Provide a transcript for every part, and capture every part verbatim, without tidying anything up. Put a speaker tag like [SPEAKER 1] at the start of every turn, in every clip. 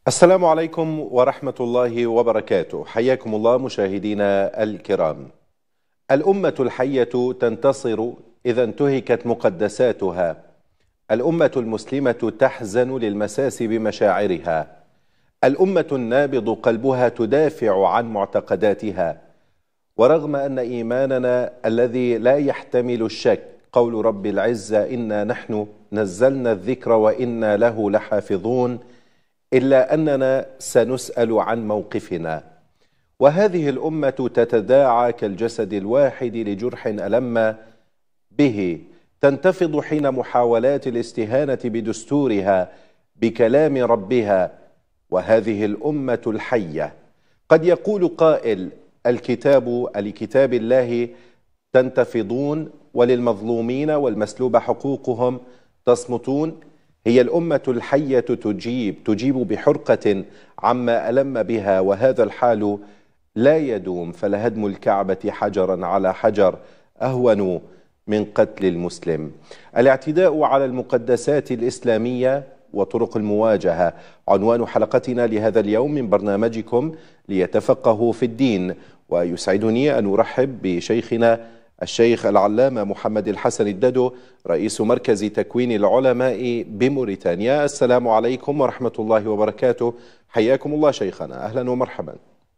[SPEAKER 1] السلام عليكم ورحمة الله وبركاته. حياكم الله مشاهدينا الكرام. الأمة الحية تنتصر إذا انتهكت مقدساتها. الأمة المسلمة تحزن للمساس بمشاعرها. الأمة النابض قلبها تدافع عن معتقداتها. ورغم أن إيماننا الذي لا يحتمل الشك قول رب العزة إنا نحن نزلنا الذكر وإنا له لحافظون، إلا أننا سنسأل عن موقفنا. وهذه الأمة تتداعى كالجسد الواحد لجرح ألم به، تنتفض حين محاولات الاستهانة بدستورها بكلام ربها. وهذه الأمة الحية قد يقول قائل: الكتاب لكتاب الله تنتفضون، وللمظلومين والمسلوب حقوقهم تصمتون. هي الأمة الحية تجيب تجيب بحرقة عما ألم بها، وهذا الحال لا يدوم، فلهدم الكعبة حجرا على حجر أهون من قتل المسلم. الاعتداء على المقدسات الإسلامية وطرق المواجهة عنوان حلقتنا لهذا اليوم من برنامجكم ليتفقهوا في الدين. ويسعدني أن أرحب بشيخنا الشيخ العلامة محمد الحسن الددو، رئيس مركز تكوين العلماء بموريتانيا. السلام عليكم ورحمة الله وبركاته. حياكم الله شيخنا، أهلا ومرحبا.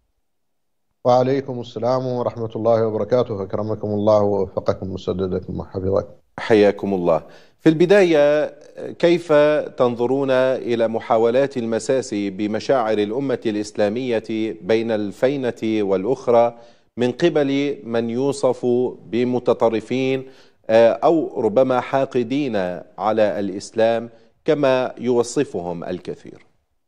[SPEAKER 2] وعليكم السلام ورحمة الله وبركاته. أكرمكم الله ووفقكم وسددكم وحفظكم.
[SPEAKER 1] حياكم الله. في البداية، كيف تنظرون إلى محاولات المساس بمشاعر الأمة الإسلامية بين الفينة والأخرى من قبل من يوصف بمتطرفين أو ربما حاقدين على الإسلام كما يوصفهم الكثير؟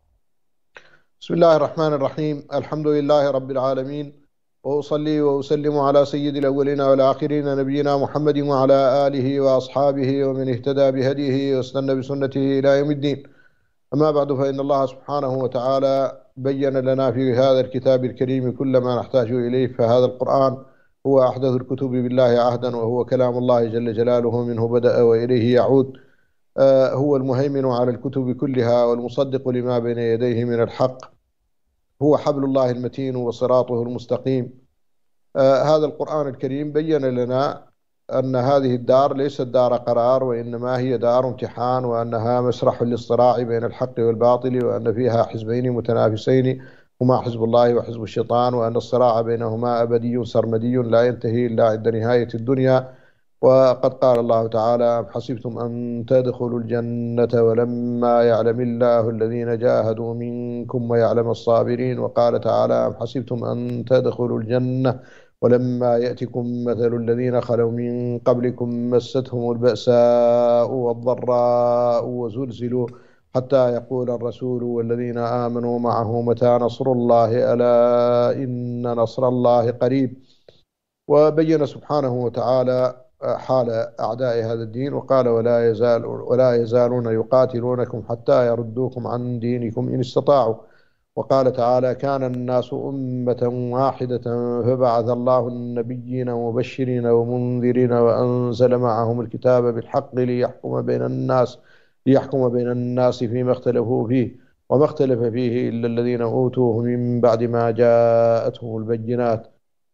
[SPEAKER 2] بسم الله الرحمن الرحيم. الحمد لله رب العالمين، وأصلي وأسلم على سيد الأولين والآخرين نبينا محمد وعلى آله وأصحابه ومن اهتدى بهديه واستنى بسنته إلى يوم الدين. أما بعد، فإن الله سبحانه وتعالى بين لنا في هذا الكتاب الكريم كل ما نحتاج إليه. فهذا القرآن هو أحدث الكتب بالله عهدا، وهو كلام الله جل جلاله، منه بدأ وإليه يعود. آه هو المهيمن على الكتب كلها والمصدق لما بين يديه من الحق. هو حبل الله المتين وصراطه المستقيم. آه هذا القرآن الكريم بين لنا أن هذه الدار ليست دار قرار، وإنما هي دار امتحان، وأنها مسرح للصراع بين الحق والباطل، وأن فيها حزبين متنافسين هما حزب الله وحزب الشيطان، وأن الصراع بينهما أبدي سرمدي لا ينتهي إلا عند نهاية الدنيا. وقد قال الله تعالى: أم حسبتم أن تدخلوا الجنة ولما يعلم الله الذين جاهدوا منكم ويعلم الصابرين. وقال تعالى: أم حسبتم أن تدخلوا الجنة ولما يأتكم مثل الذين خلوا من قبلكم مستهم البأساء والضراء وزلزلوا حتى يقول الرسول والذين آمنوا معه متى نصر الله، ألا إن نصر الله قريب. وبين سبحانه وتعالى حال أعداء هذا الدين، وقال: ولا يزال ولا يزالون يقاتلونكم حتى يردوكم عن دينكم إن استطاعوا. وقال تعالى: كان الناس أمة واحدة فبعث الله النبيين مبشرين ومنذرين وأنزل معهم الكتاب بالحق ليحكم بين الناس ليحكم بين الناس فيما اختلفوا فيه، وما اختلف فيه إلا الذين أوتوه من بعد ما جاءتهم البينات.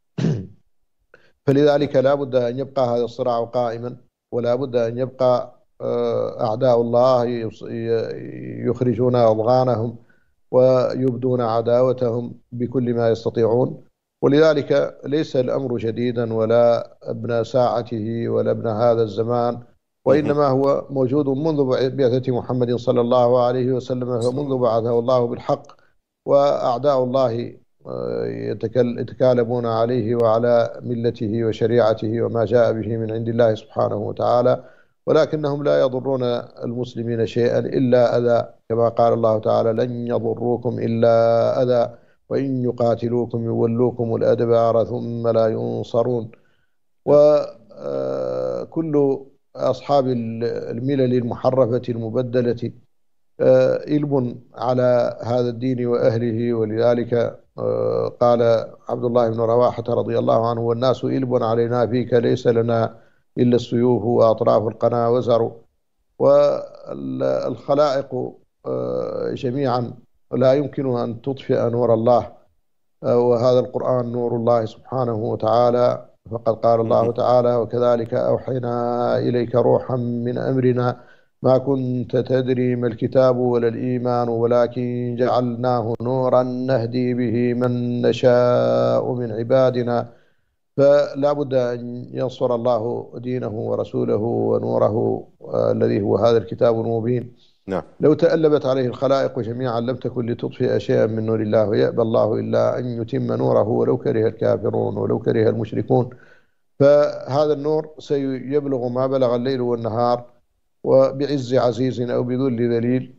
[SPEAKER 2] فلذلك لا بد أن يبقى هذا الصراع قائما، ولا بد أن يبقى أعداء الله يخرجون أضغانهم ويبدون عداوتهم بكل ما يستطيعون. ولذلك ليس الأمر جديدا ولا ابن ساعته ولا ابن هذا الزمان، وإنما هو موجود منذ بعثة محمد صلى الله عليه وسلم، فمنذ بعثه الله بالحق، وأعداء الله يتكالبون عليه وعلى ملته وشريعته وما جاء به من عند الله سبحانه وتعالى، ولكنهم لا يضرون المسلمين شيئا إلا أذى، كما قال الله تعالى: لن يضروكم إلا أذى وإن يقاتلوكم يولوكم الأدبار ثم لا ينصرون. وكل أصحاب الملل المحرفة المبدلة إلب على هذا الدين وأهله. ولذلك قال عبد الله بن رواحة رضي الله عنه: والناس إلب علينا فيك ليس لنا إلا السيوف وأطراف القنا وزر. والخلائق جميعا لا يمكن أن تطفئ نور الله، وهذا القرآن نور الله سبحانه وتعالى. فقد قال الله تعالى: وكذلك أوحينا إليك روحا من أمرنا ما كنت تدري ما الكتاب ولا الإيمان ولكن جعلناه نورا نهدي به من نشاء من عبادنا. فلا بد أن ينصر الله دينه ورسوله ونوره الذي هو هذا الكتاب المبين.
[SPEAKER 1] نعم.
[SPEAKER 2] لو تألبت عليه الخلائق جميعا لم تكن لتطفئ شيئا من نور الله، ويأبى الله إلا أن يتم نوره ولو كره الكافرون ولو كره المشركون. فهذا النور سيبلغ ما بلغ الليل والنهار، وبعز عزيز أو بذل ذليل.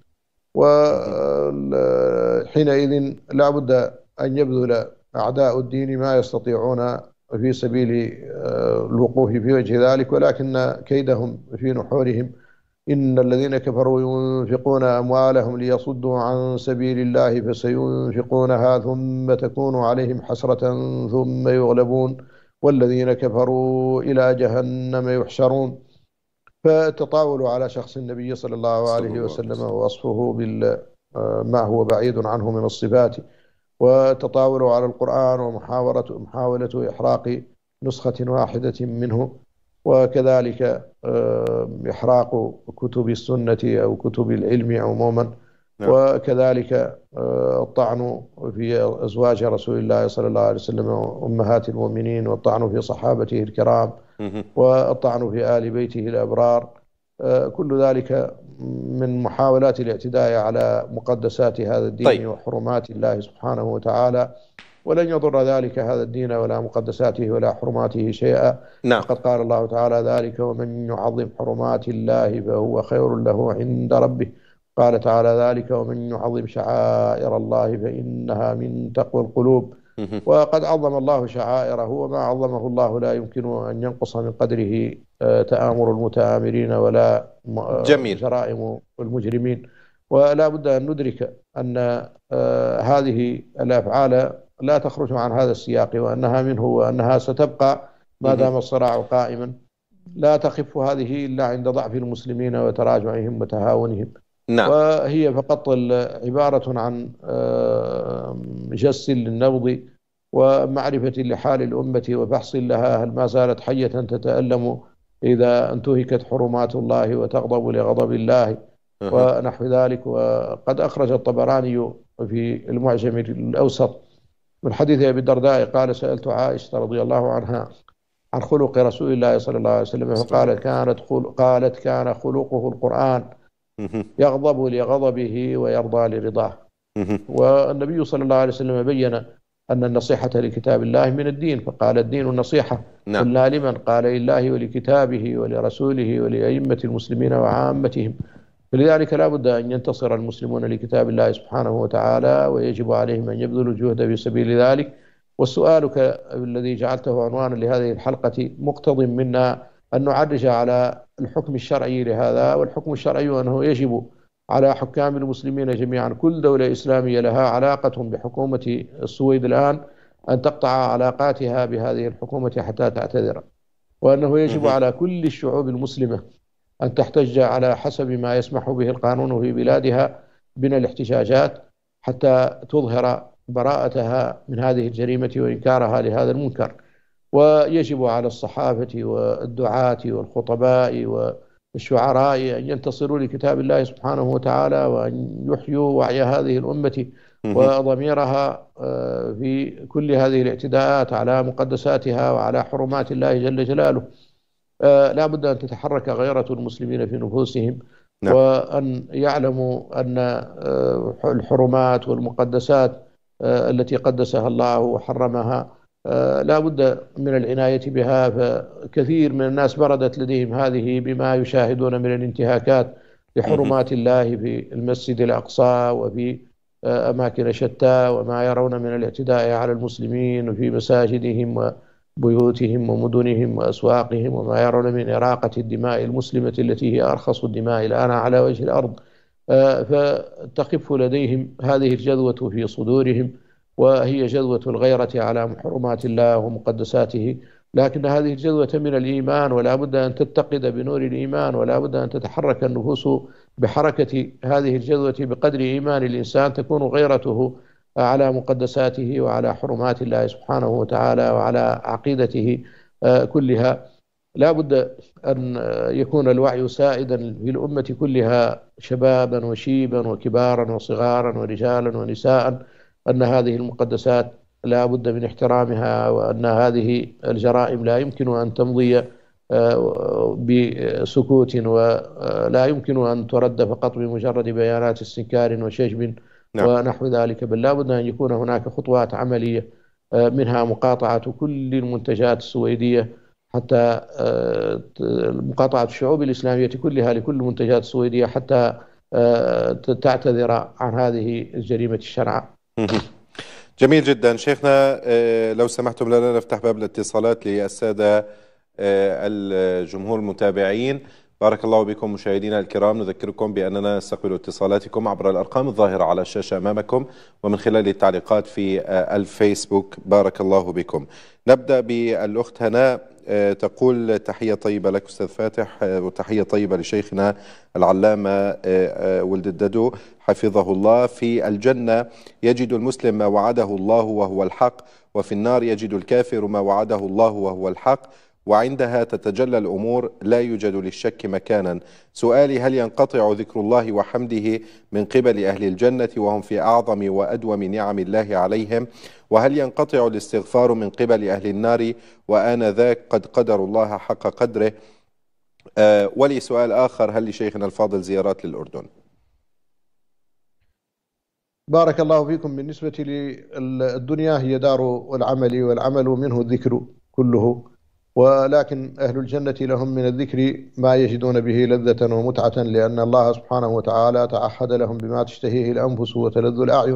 [SPEAKER 2] وحينئذ لا بد أن يبذل أعداء الدين ما يستطيعون في سبيل الوقوف في وجه ذلك، ولكن كيدهم في نحورهم. إن الذين كفروا ينفقون أموالهم ليصدوا عن سبيل الله فسينفقونها ثم تكون عليهم حسرة ثم يغلبون والذين كفروا إلى جهنم يحشرون. فتطاولوا على شخص النبي صلى الله عليه وسلم ووصفه بما هو بعيد عنه من الصفات، وتطاولوا على القرآن ومحاولة محاولة إحراق نسخة واحدة منه، وكذلك إحراق كتب السنة أو كتب العلم عموما. نعم. وكذلك الطعن في أزواج رسول الله صلى الله عليه وسلم أمهات المؤمنين، والطعن في صحابته الكرام، والطعن في آل بيته الأبرار. كل ذلك من محاولات الاعتداء على مقدسات هذا الدين. طيب. وحرمات الله سبحانه وتعالى، ولن يضر ذلك هذا الدين ولا مقدساته ولا حرماته شيئا. نعم. فقد قال الله تعالى: ذلك ومن يعظم حرمات الله فهو خير له عند ربه. قال تعالى: ذلك ومن يعظم شعائر الله فإنها من تقوى القلوب. وقد عظم الله شعائره، وما عظمه الله لا يمكن أن ينقص من قدره تآمر المتآمرين ولا جميل. جرائم المجرمين. ولا بد أن ندرك أن هذه الأفعال لا تخرج عن هذا السياق، وأنها منه، وأنها ستبقى ما دام الصراع قائما. لا تخف هذه إلا عند ضعف المسلمين وتراجعهم وتهاونهم. نعم. وهي فقط عبارة عن جس للنبض ومعرفة لحال الأمة وفحص لها هل ما زالت حية تتألم إذا انتهكت حرمات الله وتغضب لغضب الله ونحو ذلك. وقد أخرج الطبراني في المعجم الأوسط من حديث أبي الدرداء قال: سألت عائشة رضي الله عنها عن خلق رسول الله صلى الله عليه وسلم، فقالت كانت قالت كان خلقه القرآن يغضب لغضبه ويرضى لرضاه. والنبي صلى الله عليه وسلم بين أن النصيحة لكتاب الله من الدين، فقال: الدين النصيحة. نعم. قلنا: لمن؟ قال: لله ولكتابه ولرسوله ولأئمة المسلمين وعامتهم. فلذلك لا بد أن ينتصر المسلمون لكتاب الله سبحانه وتعالى، ويجب عليهم أن يبذلوا الجهد في سبيل ذلك. وسؤالك الذي جعلته عنوانا لهذه الحلقة مقتض منا أن نعرج على الحكم الشرعي لهذا. والحكم الشرعي أنه يجب على حكام المسلمين جميعا، كل دولة إسلامية لها علاقة بحكومة السويد الآن، أن تقطع علاقاتها بهذه الحكومة حتى تعتذر. وأنه يجب على كل الشعوب المسلمة أن تحتج على حسب ما يسمح به القانون في بلادها من الاحتجاجات حتى تظهر براءتها من هذه الجريمة وإنكارها لهذا المنكر. ويجب على الصحافة والدعاة والخطباء والشعراء أن ينتصروا لكتاب الله سبحانه وتعالى، وأن يحيوا وعي هذه الأمة وضميرها في كل هذه الاعتداءات على مقدساتها وعلى حرمات الله جل جلاله. لا بد أن تتحرك غيرة المسلمين في نفوسهم. نعم. وأن يعلموا أن الحرمات والمقدسات التي قدسها الله وحرمها لا بد من العناية بها. فكثير من الناس بردت لديهم هذه بما يشاهدون من الانتهاكات لحرمات الله في المسجد الأقصى وفي أماكن شتى، وما يرون من الاعتداء على المسلمين في مساجدهم وبيوتهم ومدنهم وأسواقهم، وما يرون من إراقة الدماء المسلمة التي هي أرخص الدماء الآن على وجه الأرض. فتقف لديهم هذه الجذوة في صدورهم، وهي جذوة الغيرة على محرمات الله ومقدساته. لكن هذه الجذوة من الإيمان، ولا بد أن تتقد بنور الإيمان، ولا بد أن تتحرك النفوس بحركة هذه الجذوة بقدر إيمان الإنسان، تكون غيرته على مقدساته وعلى حرمات الله سبحانه وتعالى وعلى عقيدته كلها. لا بد أن يكون الوعي سائدا في الأمة كلها، شبابا وشيبا وكبارا وصغارا ورجالا ونساء، أن هذه المقدسات لا بد من احترامها، وأن هذه الجرائم لا يمكن أن تمضي بسكوت، ولا يمكن أن ترد فقط بمجرد بيانات استنكار وشجب نعم. ونحو ذلك، بل لا بد أن يكون هناك خطوات عملية، منها مقاطعة كل المنتجات السويدية، حتى مقاطعة الشعوب الإسلامية كلها لكل المنتجات السويدية حتى تعتذر عن هذه الجريمة الشنعاء.
[SPEAKER 1] جميل جدا شيخنا، لو سمحتم لنا نفتح باب الاتصالات للسادة الجمهور المتابعين. بارك الله بكم مشاهدينا الكرام، نذكركم بأننا نستقبل اتصالاتكم عبر الأرقام الظاهرة على الشاشة أمامكم ومن خلال التعليقات في الفيسبوك. بارك الله بكم. نبدأ بالأخت هناء، تقول تحية طيبة لك أستاذ فاتح، وتحية طيبة لشيخنا العلامة ولد الددو حفظه الله. في الجنة يجد المسلم ما وعده الله وهو الحق، وفي النار يجد الكافر ما وعده الله وهو الحق، وعندها تتجلى الأمور لا يوجد للشك مكانا. سؤالي: هل ينقطع ذكر الله وحمده من قبل أهل الجنة وهم في أعظم وأدوم نعم الله عليهم؟ وهل ينقطع الاستغفار من قبل أهل النار وآنذاك قد قدر الله حق قدره؟ آه ولي سؤال آخر: هل لشيخنا الفاضل زيارات للأردن؟
[SPEAKER 2] بارك الله فيكم. بالنسبة للدنيا هي دار العمل، والعمل منه الذكر كله، ولكن أهل الجنة لهم من الذكر ما يجدون به لذة ومتعة، لأن الله سبحانه وتعالى تعهد لهم بما تشتهيه الأنفس وتلذ الأعين.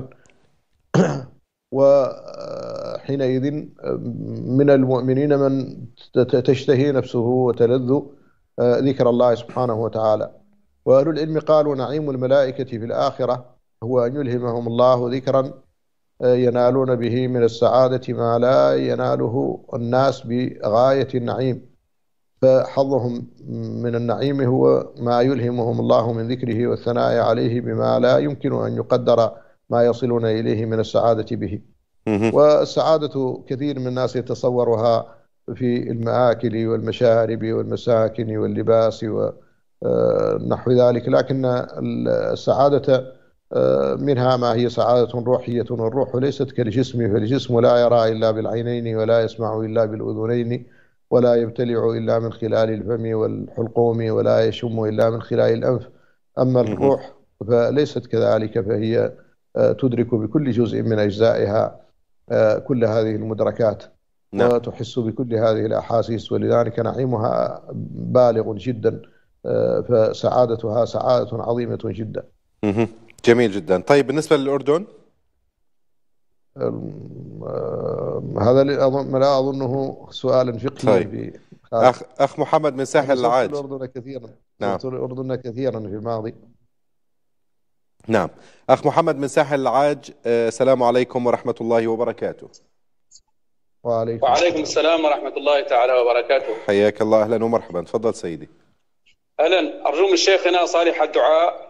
[SPEAKER 2] وحينئذ من المؤمنين من تشتهي نفسه وتلذ ذكر الله سبحانه وتعالى. وأهل العلم قالوا: نعيم الملائكة في الآخرة هو أن يلهمهم الله ذكرا ينالون به من السعادة ما لا يناله الناس بغاية النعيم، فحظهم من النعيم هو ما يلهمهم الله من ذكره والثناء عليه بما لا يمكن أن يقدر ما يصلون إليه من السعادة به. والسعادة كثير من الناس يتصورها في المآكل والمشارب والمساكن واللباس ونحو ذلك، لكن السعادة منها ما هي سعادة روحية، والروح ليست كالجسم، فالجسم لا يرى إلا بالعينين، ولا يسمع إلا بالأذنين، ولا يبتلع إلا من خلال الفم والحلقوم، ولا يشم إلا من خلال الأنف. أما الروح فليست كذلك، فهي تدرك بكل جزء من أجزائها كل هذه المدركات، نعم. وتحس بكل هذه الأحاسيس، ولذلك نعيمها بالغ جدا، فسعادتها سعادة عظيمة جدا.
[SPEAKER 1] جميل جدا. طيب بالنسبة للأردن؟
[SPEAKER 2] هذا لا أظنه سؤالا فقهيا.
[SPEAKER 1] طيب. أخ, أخ محمد من ساحل العاج.
[SPEAKER 2] الأردن كثيرا.
[SPEAKER 1] نعم.
[SPEAKER 2] الأردن كثيرا في الماضي.
[SPEAKER 1] نعم. أخ محمد من ساحل العاج، السلام عليكم ورحمة الله وبركاته.
[SPEAKER 3] وعليكم, وعليكم السلام ورحمة الله تعالى وبركاته.
[SPEAKER 1] حياك الله، أهلا ومرحبا. تفضل سيدي.
[SPEAKER 3] أهلا. أرجو من شيخنا صالح الدعاء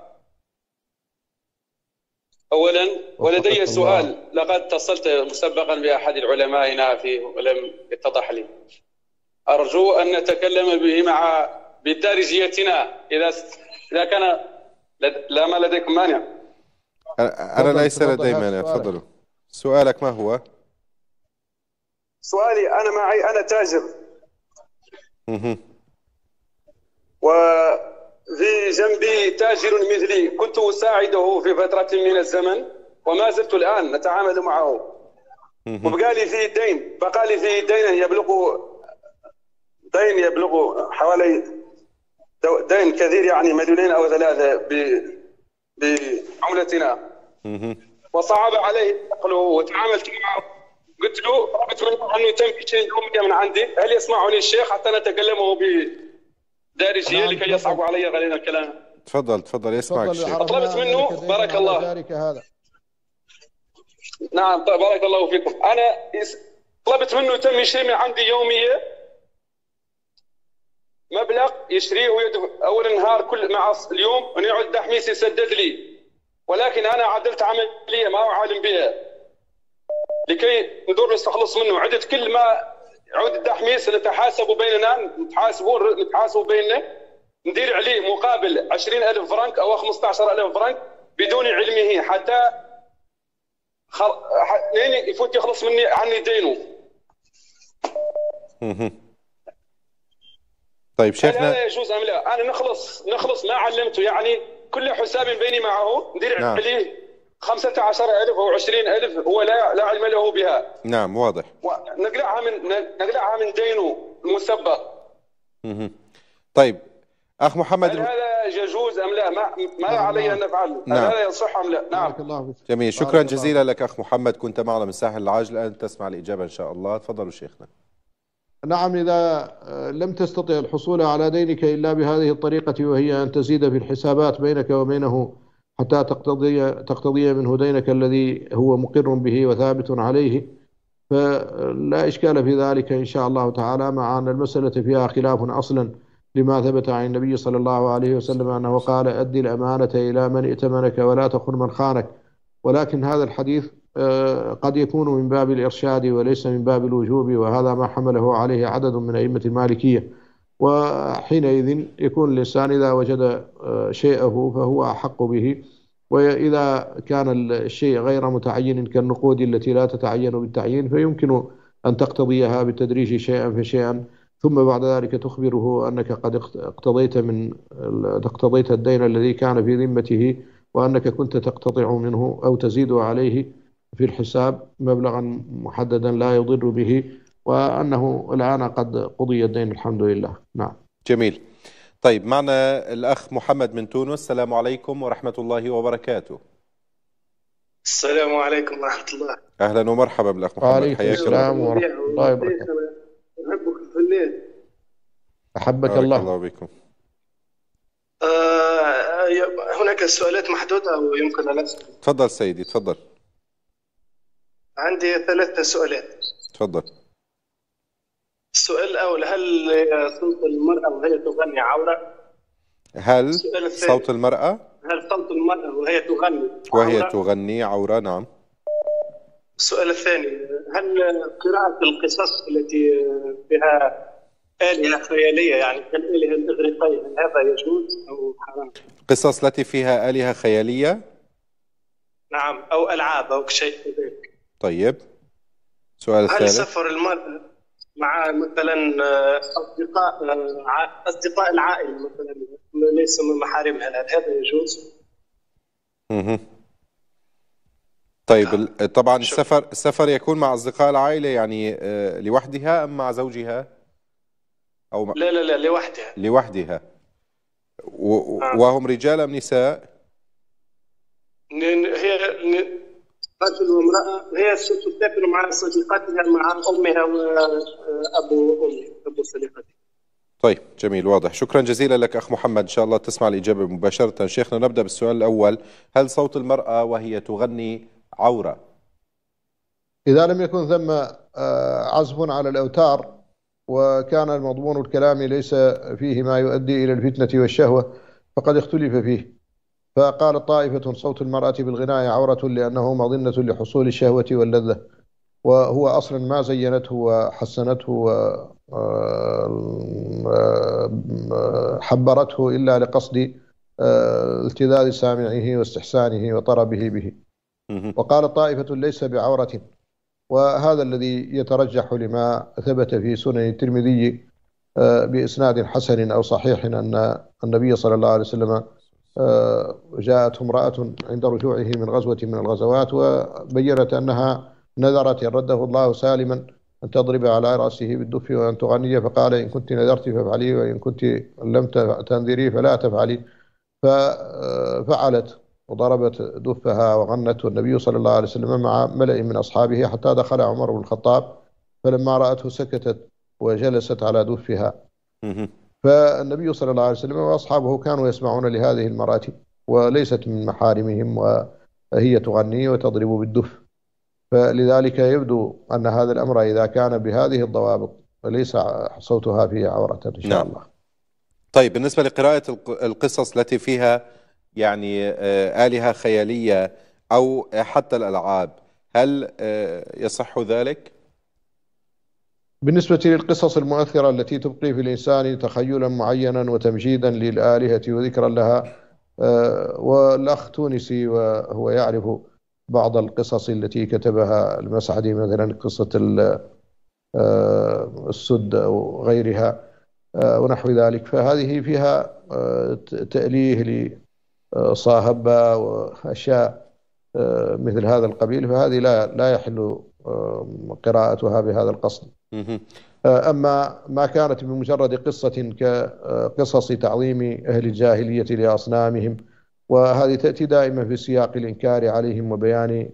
[SPEAKER 3] أولا، ولدي سؤال. لقد اتصلت مسبقا بأحد العلماء في ولم يتضح لي. أرجو أن نتكلم به مع بدارجيتنا إذا إذا كان لا ما لديكم مانع.
[SPEAKER 1] أنا ليس لدي مانع، تفضلوا. سؤالك ما هو؟
[SPEAKER 3] سؤالي: أنا معي أنا تاجر، وفي جنبي تاجر مثلي كنت أساعده في فترة من الزمن، وما زلت الآن نتعامل معه، وبقى لي فيه دين بقى لي فيه دين يبلغ دين يبلغ حوالي دين كثير، يعني مليونين أو ثلاثة بعملتنا، وصعب عليه نقله، وتعاملت معه قلت له أتمنى أن يتم شيء يوميا من عندي. هل يسمعني الشيخ حتى نتكلمه بدارجية لكي يصعب علي غالبا الكلام؟
[SPEAKER 1] تفضل تفضل يسمعك الشيخ.
[SPEAKER 3] طلبت منه بارك الله.
[SPEAKER 2] هذا.
[SPEAKER 3] نعم بارك الله فيكم. أنا طلبت منه يتم شيء من عندي يوميا مبلغ يشريه ويدفع اول النهار كل مع اليوم ونعود دحميس يسدد لي، ولكن انا عدلت عمليه ما هو عالم بها لكي ندور نستخلص منه. عدت كل ما عود الدحميس نتحاسب بيننا، نتحاسبوا نتحاسبوا بيننا، ندير عليه مقابل عشرين ألف فرنك او خمسة عشر ألف فرنك بدون علمه حتى خل... ح... يفوت يخلص مني عني دينه.
[SPEAKER 1] طيب شيخنا،
[SPEAKER 3] هذا يجوز ام لا؟ انا نخلص نخلص ما علمته، يعني كل حساب بيني معه ندير
[SPEAKER 1] نعم.
[SPEAKER 3] عليه خمسة عشر ألف او عشرين ألف هو لا لا علم له بها.
[SPEAKER 1] نعم واضح.
[SPEAKER 3] نقلعها من نقلعها من دينه المسبق.
[SPEAKER 1] طيب اخ محمد،
[SPEAKER 3] هل هذا يجوز ام لا؟ ما ما
[SPEAKER 2] نعم.
[SPEAKER 3] علي ان افعله.
[SPEAKER 1] نعم.
[SPEAKER 3] هل هذا يصح ام لا؟ نعم.
[SPEAKER 2] بارك الله فيك.
[SPEAKER 1] جميل، شكرا جزيلا لك اخ محمد، كنت معنا من ساحل العاج، الان تسمع الاجابه ان شاء الله. تفضلوا شيخنا.
[SPEAKER 2] نعم، إذا لم تستطع الحصول على دينك إلا بهذه الطريقة، وهي أن تزيد في الحسابات بينك وبينه حتى تقتضي تقتضي منه دينك الذي هو مقر به وثابت عليه، فلا إشكال في ذلك إن شاء الله تعالى، مع أن المسألة فيها خلاف أصلا لما ثبت عن النبي صلى الله عليه وسلم أنه قال: أدي الأمانة إلى من ائتمنك ولا تخن من خانك. ولكن هذا الحديث قد يكون من باب الإرشاد وليس من باب الوجوب، وهذا ما حمله عليه عدد من أئمة المالكية. وحينئذ يكون الإنسان إذا وجد شيئه فهو أحق به، وإذا كان الشيء غير متعين كالنقود التي لا تتعين بالتعيين فيمكن أن تقتضيها بالتدريج شيئا فشيئا، ثم بعد ذلك تخبره أنك قد اقتضيت من اقتضيت الدين الذي كان في ذمته، وأنك كنت تقتطع منه أو تزيد عليه في الحساب مبلغا محددا لا يضر به، وأنه الآن قد قضي الدين الحمد لله. نعم.
[SPEAKER 1] جميل. طيب معنا الأخ محمد من تونس. السلام عليكم ورحمة الله وبركاته.
[SPEAKER 4] السلام عليكم ورحمة الله.
[SPEAKER 1] أهلا ومرحبا بالأخ محمد،
[SPEAKER 2] وعليكم السلام ورحمة الله وبركاته.
[SPEAKER 4] أحبكم في الليل.
[SPEAKER 2] أحبك الله.
[SPEAKER 1] الله بكم.
[SPEAKER 4] آه هناك سؤالات محدودة ويمكن أن أسأل.
[SPEAKER 1] تفضل سيدي، تفضل.
[SPEAKER 4] عندي ثلاثة سؤالات.
[SPEAKER 1] تفضل.
[SPEAKER 4] السؤال الأول: هل صوت المرأة وهي تغني عورة؟
[SPEAKER 1] هل صوت المرأة
[SPEAKER 4] هل صوت المرأة وهي تغني
[SPEAKER 1] وهي
[SPEAKER 4] عورة؟
[SPEAKER 1] تغني عورة؟ نعم.
[SPEAKER 4] السؤال الثاني: هل قراءة القصص التي فيها آلهة خيالية يعني كالآلهة الإغريقية هل هذا يجوز أو حرام؟
[SPEAKER 1] قصص التي فيها آلهة خيالية؟
[SPEAKER 4] نعم، أو ألعاب أو شيء كذلك.
[SPEAKER 1] طيب، سؤال الثالث:
[SPEAKER 4] هل سفر المرأة مع مثلا أصدقاء أصدقاء العائلة مثلا ليس من محارمها هل هذا يجوز؟
[SPEAKER 1] اها. طيب نعم. طبعا السفر السفر يكون مع أصدقاء العائلة يعني لوحدها أم مع زوجها؟ أو م...
[SPEAKER 4] لا لا لا لوحدها.
[SPEAKER 1] لوحدها. و... نعم. وهم رجال أم نساء؟
[SPEAKER 4] هي رجل وامرأة، هي تسافر مع صديقاتها مع أمها وأبو أمها أبو صديقتها.
[SPEAKER 1] طيب جميل، واضح. شكرا جزيلا لك أخ محمد، إن شاء الله تسمع الإجابة مباشرة. شيخنا نبدأ بالسؤال الأول: هل صوت المرأة وهي تغني عورة؟
[SPEAKER 2] إذا لم يكن ثم عزف على الأوتار وكان المضمون الكلامي ليس فيه ما يؤدي إلى الفتنة والشهوة فقد اختلف فيه. فقال طائفة: صوت المرأة بالغناء عورة لأنه مظنة لحصول الشهوة واللذة، وهو أصلا ما زينته وحسنته وحبرته إلا لقصد التذاذ سامعه واستحسانه وطربه به. وقال طائفة: ليس بعورة، وهذا الذي يترجح لما ثبت في سنن الترمذي بإسناد حسن أو صحيح أن النبي صلى الله عليه وسلم جاءته امرأة عند رجوعه من غزوة من الغزوات وبينت أنها نذرت رده الله سالما أن تضرب على رأسه بالدف وأن تغني، فقال: إن كنت نذرت فافعلي وإن كنت لم تنذري فلا تفعلي. ففعلت وضربت دفها وغنت، والنبي صلى الله عليه وسلم مع ملأ من أصحابه حتى دخل عمر بن الخطاب، فلما رأته سكتت وجلست على دفها. فالنبي صلى الله عليه وسلم وأصحابه كانوا يسمعون لهذه المراتب وليست من محارمهم وهي تغني وتضرب بالدف، فلذلك يبدو أن هذا الأمر إذا كان بهذه الضوابط فليس صوتها فيه عورة إن شاء
[SPEAKER 1] نعم.
[SPEAKER 2] الله.
[SPEAKER 1] طيب بالنسبة لقراءة القصص التي فيها يعني آلهة خيالية أو حتى الألعاب، هل يصح ذلك؟
[SPEAKER 2] بالنسبة للقصص المؤثرة التي تبقي في الإنسان تخيلا معينا وتمجيدا للآلهة وذكرا لها، والأخ تونسي وهو يعرف بعض القصص التي كتبها المسعدي، مثلا قصة السد أو غيرها ونحو ذلك، فهذه فيها تأليه لصاهبة وأشياء مثل هذا القبيل، فهذه لا لا يحل قراءتها بهذا القصد. أما ما كانت بمجرد قصة كقصص تعظيم أهل الجاهلية لأصنامهم، وهذه تأتي دائما في سياق الإنكار عليهم وبيان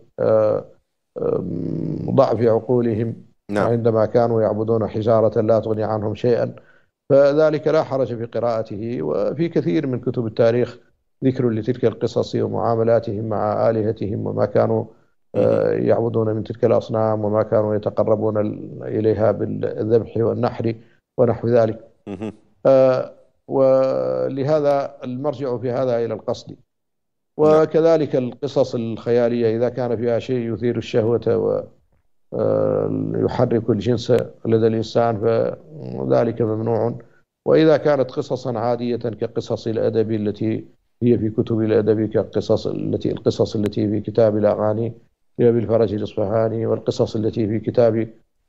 [SPEAKER 2] ضعف عقولهم، نعم. عندما كانوا يعبدون حجارة لا تغني عنهم شيئا، فذلك لا حرج في قراءته. وفي كثير من كتب التاريخ ذكر لتلك القصص ومعاملاتهم مع آلهتهم وما كانوا يعبدون من تلك الأصنام وما كانوا يتقربون إليها بالذبح والنحر ونحو ذلك. ولهذا المرجع في هذا إلى القصد. وكذلك القصص الخيالية إذا كان فيها شيء يثير الشهوة ويحرك الجنس لدى الإنسان فذلك ممنوع. وإذا كانت قصصا عادية كقصص الأدب التي هي في كتب الأدب، كقصص التي القصص التي في كتاب الأغاني لأبي الفرج الإصفهاني، والقصص التي في كتاب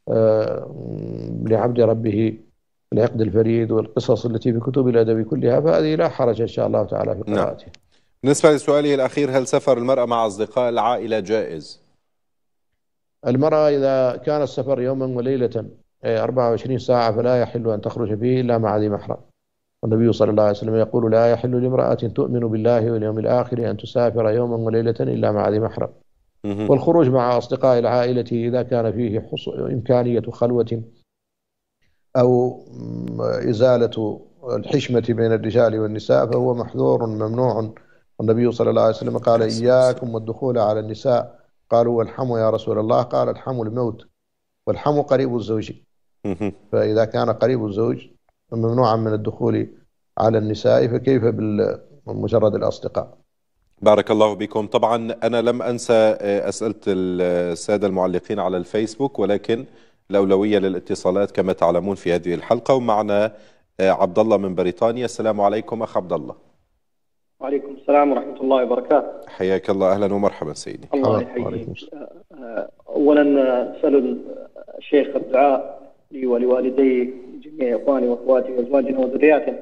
[SPEAKER 2] لعبد ربه العقد الفريد، والقصص التي في كتب الأدب كلها، فهذه لا حرج إن شاء الله تعالى في قراءتها.
[SPEAKER 1] نعم. بالنسبة لسؤاله الأخير، هل سفر المرأة مع أصدقاء العائلة جائز؟
[SPEAKER 2] المرأة إذا كان السفر يوما وليلة أربعة وعشرين ساعة فلا يحل أن تخرج فيه إلا مع ذي محرم. والنبي صلى الله عليه وسلم يقول: لا يحل لامرأة تؤمن بالله واليوم الآخر أن تسافر يوما وليلة إلا مع ذي محرم. والخروج مع أصدقاء العائلة إذا كان فيه إمكانية خلوة أو إزالة الحشمة بين الرجال والنساء فهو محظور ممنوع. النبي صلى الله عليه وسلم قال: إياكم والدخول على النساء. قالوا: والحم يا رسول الله؟ قال: الحم الموت، والحم قريب الزوج. فإذا كان قريب الزوج ممنوعا من الدخول على النساء، فكيف بمجرد الأصدقاء؟
[SPEAKER 1] بارك الله بكم. طبعا أنا لم أنسى أسئلة السادة المعلقين على الفيسبوك، ولكن الأولوية للاتصالات كما تعلمون في هذه الحلقة. ومعنا عبد الله من بريطانيا. السلام عليكم أخ عبد الله.
[SPEAKER 5] وعليكم السلام ورحمة الله وبركاته.
[SPEAKER 1] حياك الله، أهلا ومرحبا سيدي.
[SPEAKER 5] الله يحييك. أولا أسأل الشيخ الدعاء لي ولوالدي جميع إخواني وأخواتي وأزواجنا وذرياتنا.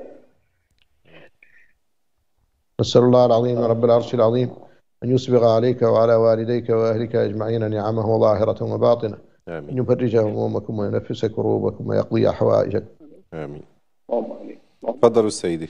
[SPEAKER 2] نسأل الله العظيم رب العرش العظيم أن يسبغ عليك وعلى والديك وأهلك أجمعين نعمه ظاهرة وباطنة. آمين. أن يفرج همومكم وينفس كروبكم ويقضي حوائجكم.
[SPEAKER 1] آمين.
[SPEAKER 5] اللهم آمين.
[SPEAKER 1] تفضلوا السيدي.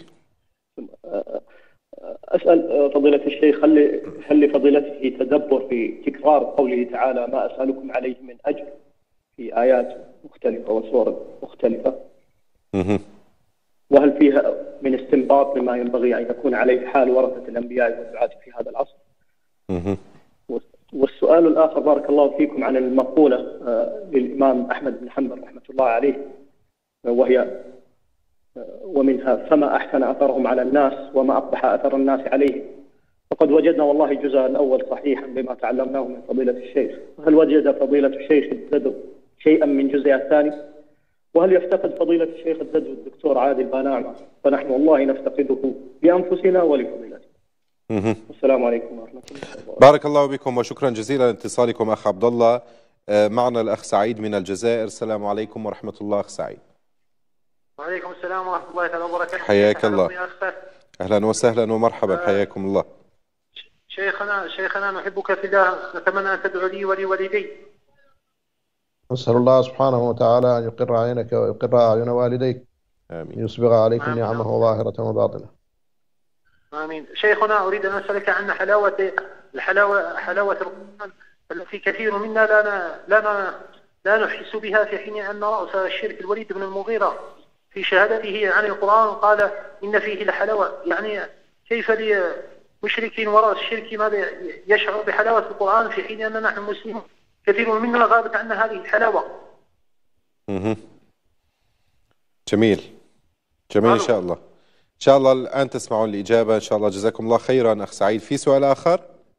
[SPEAKER 5] أسأل فضيلة الشيخ، هل هل لفضيلته تدبر في تكرار قوله تعالى: ما أسألكم عليه من أجر، في آيات مختلفة وسور مختلفة؟
[SPEAKER 1] مه.
[SPEAKER 5] وهل فيها من استنباط مما ينبغي أن يكون عليه حال ورثة الأنبياء والدعاة في هذا العصر؟
[SPEAKER 1] مه.
[SPEAKER 5] والسؤال الآخر بارك الله فيكم عن المقولة للإمام أحمد بن حنبل رحمة الله عليه، وهي ومنها: فما أحسن أثرهم على الناس وما أقبح أثر الناس عليه. فقد وجدنا والله الجزء الأول صحيحا بما تعلمناه من فضيلة الشيخ. هل وجد فضيلة الشيخ الددو شيئا من جزء الثاني؟ وهل يفتقد فضيلة الشيخ الددو الدكتور عادل بانعمة؟ فنحن والله نفتقده لأنفسنا ولفضيلته. السلام عليكم ورحمة الله وبركاته.
[SPEAKER 1] بارك الله بكم وشكرا جزيلا لاتصالكم أخ عبد الله. معنا الأخ سعيد من الجزائر. السلام عليكم ورحمة الله أخ سعيد.
[SPEAKER 6] وعليكم السلام ورحمة الله تعالى وبركاته.
[SPEAKER 1] حياك الله. أهلا وسهلا ومرحبا. آه حياكم الله.
[SPEAKER 6] شيخنا شيخنا نحبك في الله، نتمنى أن تدعو لي ولوالدي.
[SPEAKER 2] نسأل الله سبحانه وتعالى أن يقر عينك ويقر أعين والديك.
[SPEAKER 1] آمين.
[SPEAKER 2] يسبغ عليكم نعمه ظاهرة وباطنة.
[SPEAKER 6] آمين. شيخنا أريد أن أسألك عن حلاوة الحلاوة حلاوة القرآن التي كثير منا لا لا لا نحس بها، في حين أن رأس الشرك الوليد بن المغيرة في شهادته عن القرآن قال إن فيه لحلاوة. يعني كيف لمشرك وراء الشرك ماذا يشعر بحلاوة القرآن في حين أننا نحن مسلمون كثير منا غابت عنا هذه الحلاوة؟
[SPEAKER 1] مه. جميل جميل إن شاء الله. شاء الله الآن تسمعون الإجابة إن شاء الله. جزاكم الله خيرا أخ سعيد. في سؤال آخر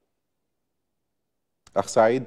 [SPEAKER 1] أخ سعيد؟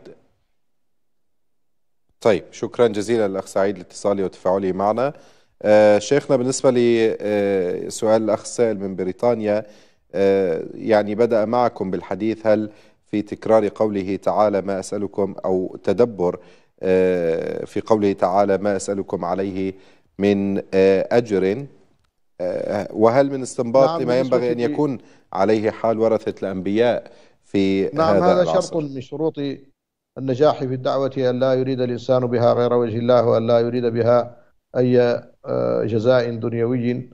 [SPEAKER 1] طيب شكرا جزيلا للأخ سعيد لاتصاله وتفاعله معنا. آه شيخنا بالنسبة لسؤال الأخ السائل من بريطانيا، آه يعني بدأ معكم بالحديث هل في تكرار قوله تعالى ما أسألكم أو تدبر آه في قوله تعالى ما أسألكم عليه من آه أجر، آه وهل من استنباط
[SPEAKER 2] نعم
[SPEAKER 1] لما ينبغي أن يكون عليه حال ورثة الأنبياء في
[SPEAKER 2] نعم
[SPEAKER 1] هذا
[SPEAKER 2] هذا
[SPEAKER 1] العصر؟
[SPEAKER 2] شرط من شروط النجاح في الدعوة أن لا يريد الإنسان بها غير وجه الله، وأن لا يريد بها أي جزاء دنيوي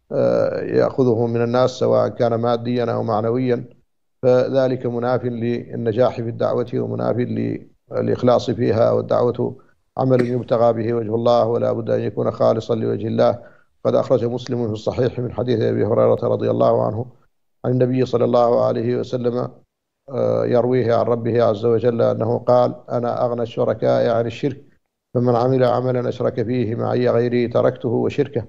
[SPEAKER 2] يأخذه من الناس سواء كان ماديا أو معنويا، فذلك مناف للنجاح في الدعوة ومناف للإخلاص فيها. والدعوة عمل يبتغى به وجه الله ولا بد أن يكون خالصا لوجه الله. قد أخرج مسلم في الصحيح من حديث أبي هريرة رضي الله عنه عن النبي صلى الله عليه وسلم يرويه عن ربه عز وجل أنه قال أنا أغنى الشركاء عن الشرك، فمن عمل عملا أشرك فيه معي غيري تركته وشركه.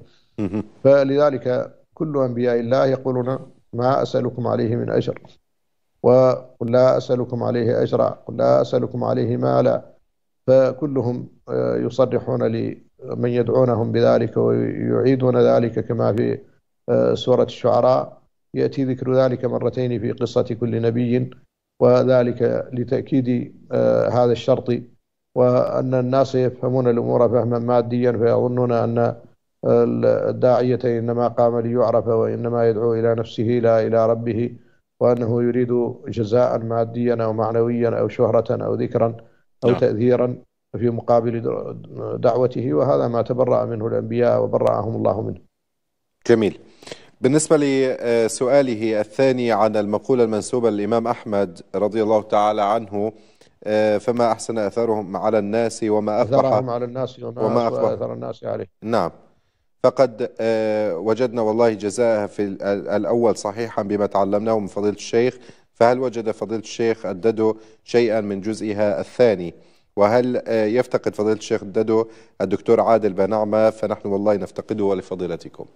[SPEAKER 2] فلذلك كل أنبياء الله يقولون ما أسألكم عليه من أجر، وقل لا أسألكم عليه أجرا، قل لا أسألكم عليه مالا. فكلهم يصرحون لمن يدعونهم بذلك ويعيدون ذلك كما في سورة الشعراء يأتي ذكر ذلك مرتين في قصة كل نبي، وذلك لتأكيد هذا الشرط، وأن الناس يفهمون الأمور فهما ماديا فيظنون أن الداعية إنما قام ليعرف وإنما يدعو إلى نفسه لا إلى ربه، وأنه يريد جزاء ماديا أو معنويا أو شهرة أو ذكرا أو تأثيرا في مقابل دعوته، وهذا ما تبرأ منه الأنبياء وبرأهم الله منه.
[SPEAKER 1] جميل. بالنسبة لسؤاله الثاني عن المقولة المنسوبة للإمام أحمد رضي الله تعالى عنه فما أحسن أثرهم على الناس وما أفضح
[SPEAKER 2] على الناس وما أفضح أثر الناس عليه.
[SPEAKER 1] نعم، فقد وجدنا والله جزاءها في الأول صحيحا بما تعلمناه من فضيلة الشيخ، فهل وجد فضيلة الشيخ الددو شيئا من جزئها الثاني؟ وهل يفتقد فضيلة الشيخ الددو الدكتور عادل بنعمة؟ فنحن والله نفتقده ولفضيلتكم.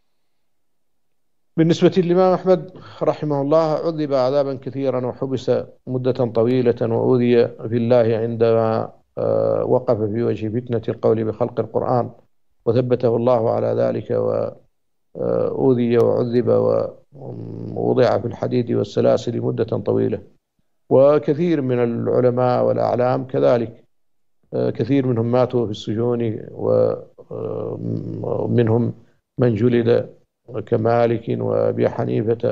[SPEAKER 2] بالنسبة للإمام أحمد رحمه الله عذب عذابا كثيرا وحبس مدة طويلة وأوذي في الله عندما وقف في وجه فتنة القول بخلق القرآن، وثبته الله على ذلك، وأوذي وعذب ووضع في الحديد والسلاسل مدة طويلة. وكثير من العلماء والأعلام كذلك، كثير منهم ماتوا في السجون، ومنهم من جلد كمالك وأبي حنيفة،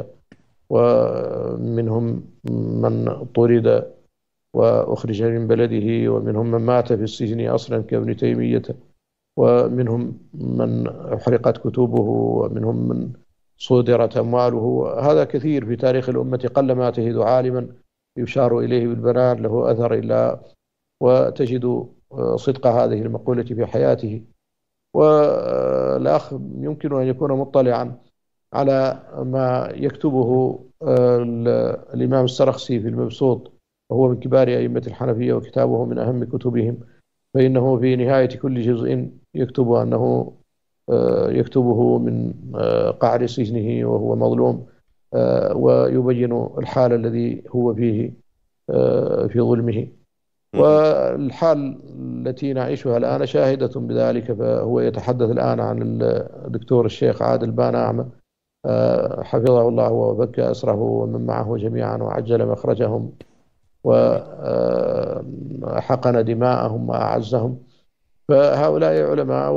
[SPEAKER 2] ومنهم من طرد وأخرج من بلده، ومنهم من مات في السجن أصلا كابن تيمية، ومنهم من أحرقت كتبه، ومنهم من صودرت أمواله. هذا كثير في تاريخ الأمة، قل ما تجد عالما يشار إليه بالبنان له أثر إلا وتجد صدق هذه المقولة في حياته. والأخ يمكن أن يكون مطلعا على ما يكتبه الإمام السرخسي في المبسوط، وهو من كبار أئمة الحنفية وكتابه من أهم كتبهم، فإنه في نهاية كل جزء يكتب أنه يكتبه من قعر سجنه وهو مظلوم، ويبين الحال الذي هو فيه في ظلمه. والحال التي نعيشها الآن شاهدة بذلك. فهو يتحدث الآن عن الدكتور الشيخ عادل بنعمة حفظه الله وفك أسره ومن معه جميعا وعجل مخرجهم وحقن دماءهم وأعزهم. فهؤلاء علماء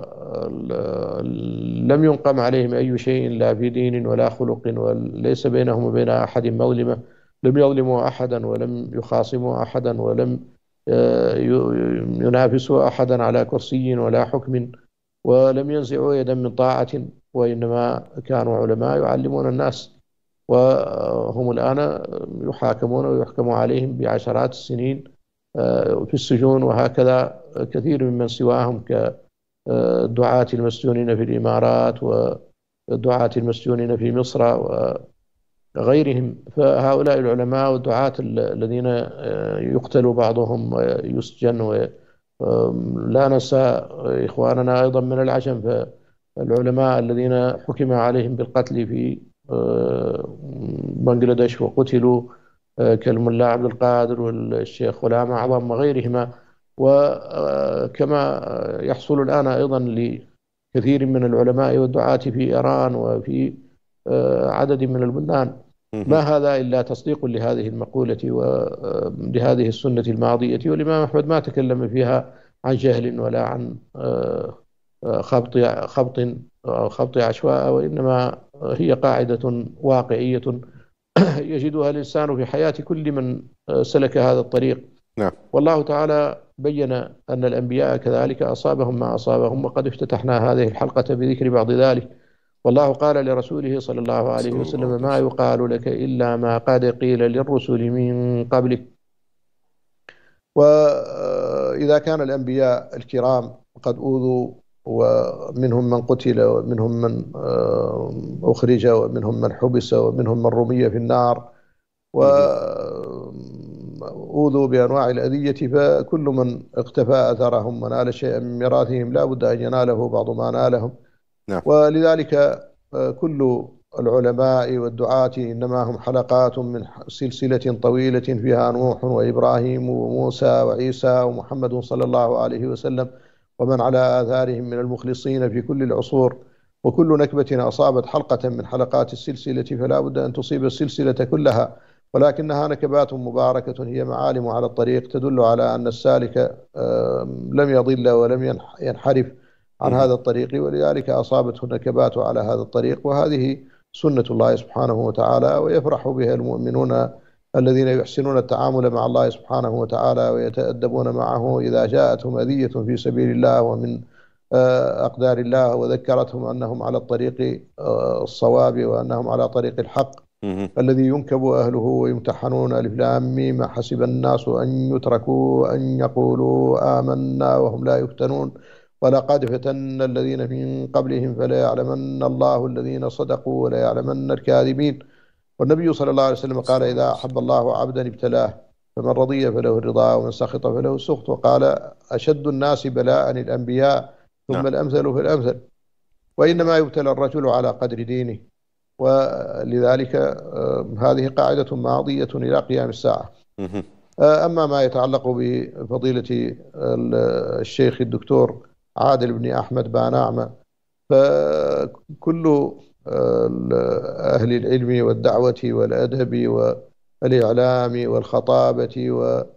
[SPEAKER 2] ولم ينقم عليهم أي شيء لا في دين ولا خلق، وليس بينهم وبين أحد مظلمة، لم يظلموا أحدا ولم يخاصموا أحدا ولم ينافسوا أحدا على كرسي ولا حكم، ولم ينزعوا يدا من طاعة، وإنما كانوا علماء يعلمون الناس، وهم الآن يحاكمون ويحكم عليهم بعشرات السنين في السجون. وهكذا كثير ممن سواهم كالدعاة المسجونين في الإمارات والدعاة المسجونين في مصر وغيرهم. فهؤلاء العلماء والدعاة الذين يقتل بعضهم ويسجن، ولا ننسى إخواننا أيضا من العجم العلماء الذين حكم عليهم بالقتل في بنغلاديش وقتلوا كالملا عبد القادر والشيخ غلام أعظم وغيرهما، وكما يحصل الآن أيضا لكثير من العلماء والدعاة في إيران وفي عدد من البلدان. ما هذا إلا تصديق لهذه المقولة ولهذه السنة الماضية، والإمام أحمد ما تكلم فيها عن جهل ولا عن خبط خبط خبط عشواء، وإنما هي قاعدة واقعية يجدها الإنسان في حياة كل من سلك هذا الطريق.
[SPEAKER 1] نعم.
[SPEAKER 2] والله تعالى بين أن الأنبياء كذلك أصابهم ما أصابهم، وقد افتتحنا هذه الحلقة بذكر بعض ذلك. والله قال لرسوله صلى الله عليه وسلم: ما يقال لك إلا ما قد قيل للرسل من قبلك. وإذا كان الأنبياء الكرام قد أوذوا ومنهم من قتل ومنهم من أخرج ومنهم من حبس ومنهم من رمي في النار وأوذوا بأنواع الأذية، فكل من اقتفى أثرهم ونال شيئا من ميراثهم لا بد أن يناله بعض ما نالهم.
[SPEAKER 1] نعم.
[SPEAKER 2] ولذلك كل العلماء والدعاة إنما هم حلقات من سلسلة طويلة فيها نوح وإبراهيم وموسى وعيسى ومحمد صلى الله عليه وسلم ومن على آثارهم من المخلصين في كل العصور. وكل نكبة أصابت حلقة من حلقات السلسلة فلا بد أن تصيب السلسلة كلها، ولكنها نكبات مباركة هي معالم على الطريق تدل على أن السالك لم يضل ولم ينحرف عن هذا الطريق، ولذلك أصابته النكبات على هذا الطريق. وهذه سنة الله سبحانه وتعالى، ويفرح بها المؤمنون الذين يحسنون التعامل مع الله سبحانه وتعالى ويتأدبون معه إذا جاءتهم أذية في سبيل الله ومن أقدار الله وذكرتهم أنهم على الطريق الصواب وأنهم على طريق الحق الذي ينكب أهله ويمتحنون. ألف لام ميم: حسب الناس أن يتركوا أن يقولوا آمنا وهم لا يفتنون ولقد فتنا الذين من قبلهم فلا يعلمن الله الذين صدقوا ولا يعلمن الكاذبين. والنبي صلى الله عليه وسلم قال: إذا أحب الله عبدا ابتلاه، فمن رضي فله الرضا ومن سخط فله السخط. وقال: أشد الناس بلاء الأنبياء ثم نعم. الأمثل فالأمثل، وإنما يبتلى الرجل على قدر دينه. ولذلك هذه قاعدة ماضية إلى قيام الساعة. أما ما يتعلق بفضيلة الشيخ الدكتور عادل بن أحمد بانعمة، فكل أهل العلم والدعوة والأدب والإعلام والخطابة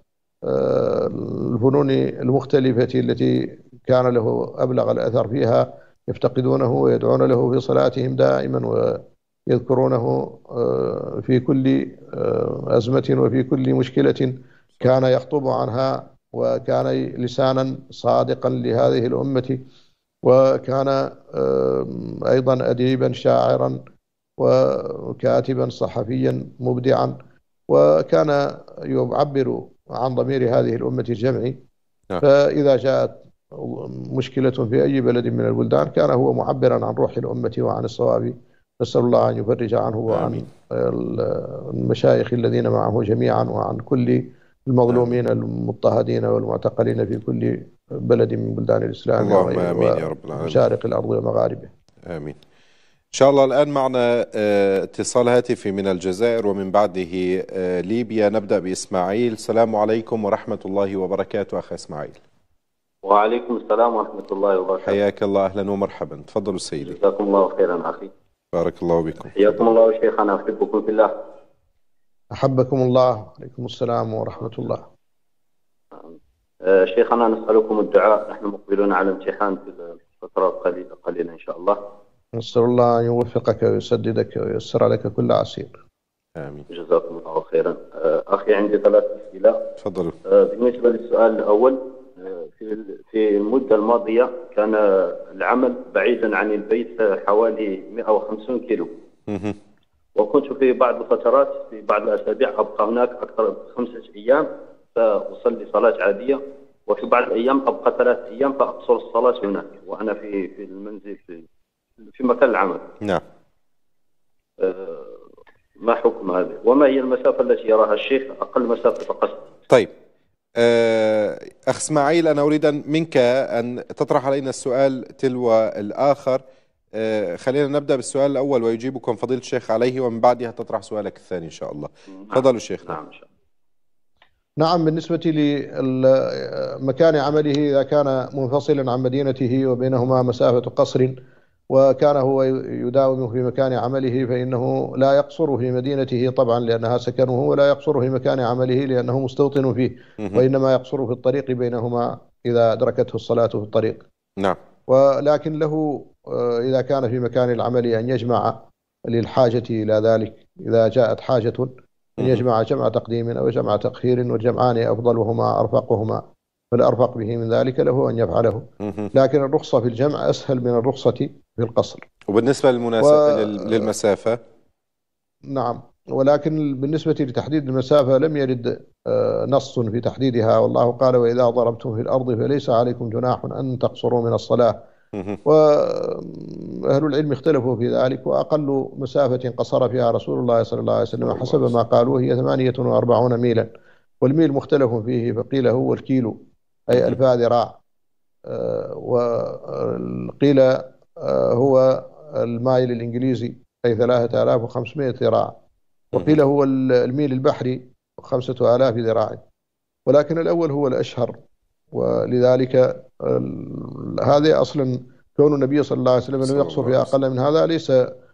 [SPEAKER 2] والفنون المختلفة التي كان له أبلغ الأثر فيها يفتقدونه ويدعون له في صلاتهم دائما ويذكرونه في كل أزمة وفي كل مشكلة كان يخطب عنها، وكان لسانا صادقا لهذه الأمة، وكان أيضا أديبا شاعرا وكاتبا صحفيا مبدعا، وكان يعبر عن ضمير هذه الأمة الجمعي. فإذا جاءت مشكلة في أي بلد من البلدان كان هو معبرا عن روح الأمة وعن الصواب. نسأل الله أن يفرج عنه وعن المشايخ الذين معه جميعا وعن كل المظلومين المضطهدين والمعتقلين في كل بلد من بلدان الإسلام.
[SPEAKER 1] اللهم آمين يا رب العالمين.
[SPEAKER 2] مشارق الأرض ومغاربها.
[SPEAKER 1] آمين. إن شاء الله. الآن معنا اتصال هاتفي من الجزائر ومن بعده ليبيا. نبدأ بإسماعيل. السلام عليكم ورحمة الله وبركاته أخي إسماعيل.
[SPEAKER 7] وعليكم السلام ورحمة الله وبركاته.
[SPEAKER 1] حياك الله، أهلا ومرحبا. تفضلوا سيدي.
[SPEAKER 7] جزاكم الله خيرا أخي.
[SPEAKER 1] بارك الله بكم.
[SPEAKER 7] حياكم الله شيخنا، أحبكم في الله.
[SPEAKER 2] أحبكم الله. عليكم السلام ورحمة الله.
[SPEAKER 7] آه شيخنا نسألكم الدعاء، نحن مقبلون على امتحان في الفترة قليلة قليلة إن شاء الله.
[SPEAKER 2] نسأل الله أن يوفقك ويسددك وييسر لك كل عسير.
[SPEAKER 1] آمين.
[SPEAKER 7] جزاكم الله خيرا. آه أخي عندي ثلاث أسئلة.
[SPEAKER 1] تفضلوا.
[SPEAKER 7] آه بالنسبة للسؤال الأول، في في المدة الماضية كان العمل بعيدا عن البيت حوالي مئة وخمسين كيلو. وكنت في بعض الفترات في بعض الأسابيع أبقى هناك أكثر من خمسة أيام فأصلي صلاة عادية، وفي بعض الأيام أبقى ثلاث أيام فأقصر الصلاة هناك وأنا في في المنزل في في مكان العمل.
[SPEAKER 1] نعم.
[SPEAKER 7] آه ما حكم هذا؟ وما هي المسافة التي يراها الشيخ أقل مسافة قصد؟
[SPEAKER 1] طيب أخ إسماعيل، أنا أريد منك أن تطرح علينا السؤال تلو الآخر خلينا نبدأ بالسؤال الأول ويجيبكم فضيلة الشيخ عليه، ومن بعدها تطرح سؤالك الثاني إن شاء الله. تفضلوا شيخنا.
[SPEAKER 7] نعم إن شاء الله.
[SPEAKER 2] نعم، بالنسبة لمكان عمله إذا كان منفصلا عن مدينته وبينهما مسافة قصر، وكان هو يداوم في مكان عمله، فإنه لا يقصر في مدينته طبعا لأنها سكنه، ولا يقصر في مكان عمله لأنه مستوطن فيه، وإنما يقصر في الطريق بينهما إذا أدركته الصلاة في الطريق.
[SPEAKER 1] نعم.
[SPEAKER 2] ولكن له إذا كان في مكان العمل أن يجمع للحاجة إلى ذلك، إذا جاءت حاجة أن يجمع جمع تقديم أو جمع تأخير، والجمعان أفضلهما أرفقهما، فالأرفق به من ذلك له أن يفعله. لكن الرخصة في الجمع أسهل من الرخصة في القصر.
[SPEAKER 1] وبالنسبة للمناسبة و... للمسافة،
[SPEAKER 2] نعم، ولكن بالنسبة لتحديد المسافة لم يرد نص في تحديدها، والله قال: وإذا ضربتم في الأرض فليس عليكم جناح أن تقصروا من الصلاة. وأهل العلم اختلفوا في ذلك، وأقل مسافة قصر فيها رسول الله صلى الله عليه وسلم حسب ما قالوا هي ثمانية وأربعون ميلا، والميل مختلف فيه، فقيل هو الكيلو أي ألفا ذراع، وقيل هو المايل الإنجليزي أي ثلاثة آلاف وخمسمائة ذراع، وقيل هو الميل البحري خمسة آلاف ذراع، ولكن الأول هو الأشهر. ولذلك هذا أصلا كون النبي صلى الله عليه وسلم لم يقصر في أقل من هذا ليس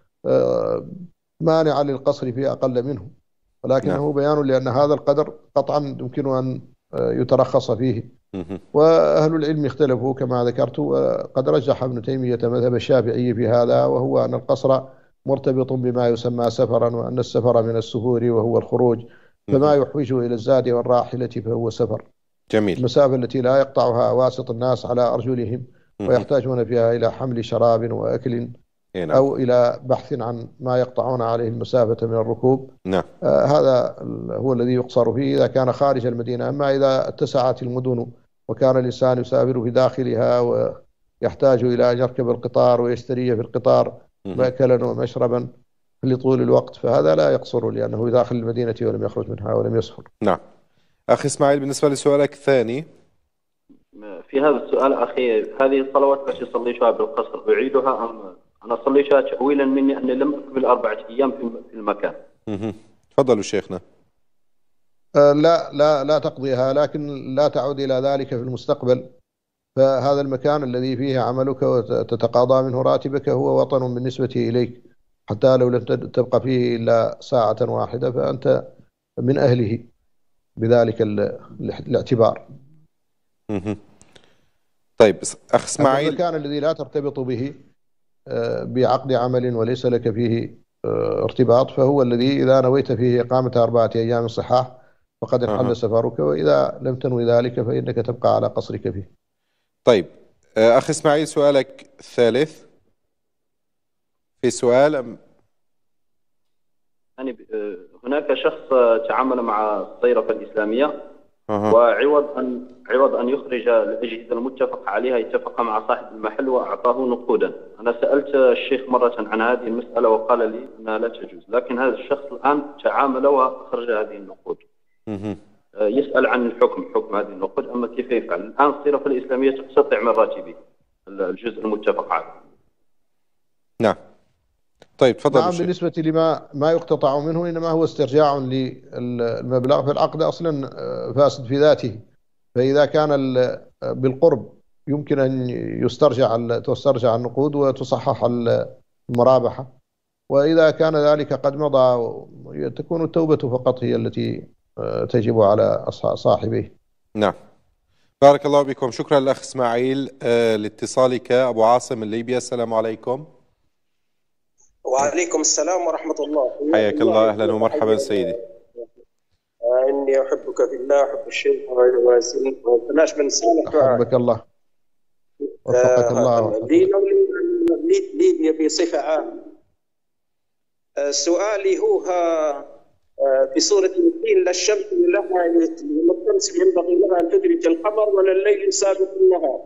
[SPEAKER 2] مانعا للقصر في أقل منه، ولكنه بيان لأن هذا القدر قطعا يمكن أن يترخص فيه. وأهل العلم اختلفوا كما ذكرت، وقد رجح ابن تيمية مذهب الشافعي في هذا، وهو أن القصر مرتبط بما يسمى سفرا، وأن السفر من السفور وهو الخروج، فما يحوجه إلى الزاد والراحلة فهو سفر.
[SPEAKER 1] جميل.
[SPEAKER 2] المسافة التي لا يقطعها واسط الناس على أرجلهم ويحتاجون فيها إلى حمل شراب وأكل أو إلى بحث عن ما يقطعون عليه المسافة من الركوب.
[SPEAKER 1] نعم.
[SPEAKER 2] آه هذا هو الذي يقصر فيه إذا كان خارج المدينة. أما إذا اتسعت المدن وكان الإنسان يسافر في داخلها ويحتاج إلى أن يركب القطار ويشتري في القطار مأكلا ومشربا لطول الوقت، فهذا لا يقصر لأنه داخل المدينة ولم يخرج منها ولم يسفر.
[SPEAKER 1] نعم. أخي إسماعيل، بالنسبة لسؤالك الثاني
[SPEAKER 7] في هذا السؤال أخي، هذه الصلوات التي صليتها بالقصر أعيدها أم أنا صليتها تأويلا مني أني لم أكمل أربعة أيام في المكان؟
[SPEAKER 1] تفضلوا شيخنا.
[SPEAKER 2] أه لا لا لا تقضيها، لكن لا تعود إلى ذلك في المستقبل، فهذا المكان الذي فيه عملك وتتقاضى منه راتبك هو وطن بالنسبة إليك، حتى لو لم تبقى فيه إلا ساعة واحدة فأنت من أهله بذلك الاعتبار.
[SPEAKER 1] طيب أخ إسماعيل،
[SPEAKER 2] المكان الذي لا ترتبط به بعقد عمل وليس لك فيه ارتباط فهو الذي إذا نويت فيه إقامة أربعة أيام صحاح فقد انحل أه. سفرك، وإذا لم تنوي ذلك فإنك تبقى على قصرك فيه.
[SPEAKER 1] طيب أخ إسماعيل، سؤالك الثالث في سؤال أم؟
[SPEAKER 7] يعني هناك شخص تعامل مع الصيرفة الإسلامية أه. وعوض أن عوض أن يخرج الأجهزة المتفق عليها اتفق مع صاحب المحل وأعطاه نقودا. أنا سألت الشيخ مرة عن هذه المسألة وقال لي أنها لا تجوز، لكن هذا الشخص الآن تعامل وأخرج هذه النقود. أه. يسأل عن الحكم، حكم هذه النقود، أما كيف يفعل؟ الآن الصيرفة الإسلامية تقتطع من راتبه الجزء المتفق عليه.
[SPEAKER 1] نعم. طيب تفضل.
[SPEAKER 2] نعم، بالنسبة لما ما يقتطع منه إنما هو استرجاع للمبلغ، فالعقد أصلا فاسد في ذاته، فإذا كان بالقرب يمكن أن يسترجع تسترجع النقود وتصحح المرابحة، وإذا كان ذلك قد مضى تكون التوبة فقط هي التي تجب على صاحبه.
[SPEAKER 1] نعم. بارك الله بكم، شكرا لأخ إسماعيل لاتصالك. أبو عاصم من ليبيا، السلام عليكم.
[SPEAKER 8] وعليكم السلام ورحمة الله.
[SPEAKER 1] حياك الله، أهلا ومرحبا سيدي.
[SPEAKER 8] إني أحبك في الله، أحب الشيخ وازن وبلاش من سالك.
[SPEAKER 2] أحبك الله وفقك الله.
[SPEAKER 8] ليبيا بصفة عامة. سؤالي هو في سورة الدين: لا الشمس لها الشمس ينبغي لها أن تدرك القمر ولا الليل سابق النهار.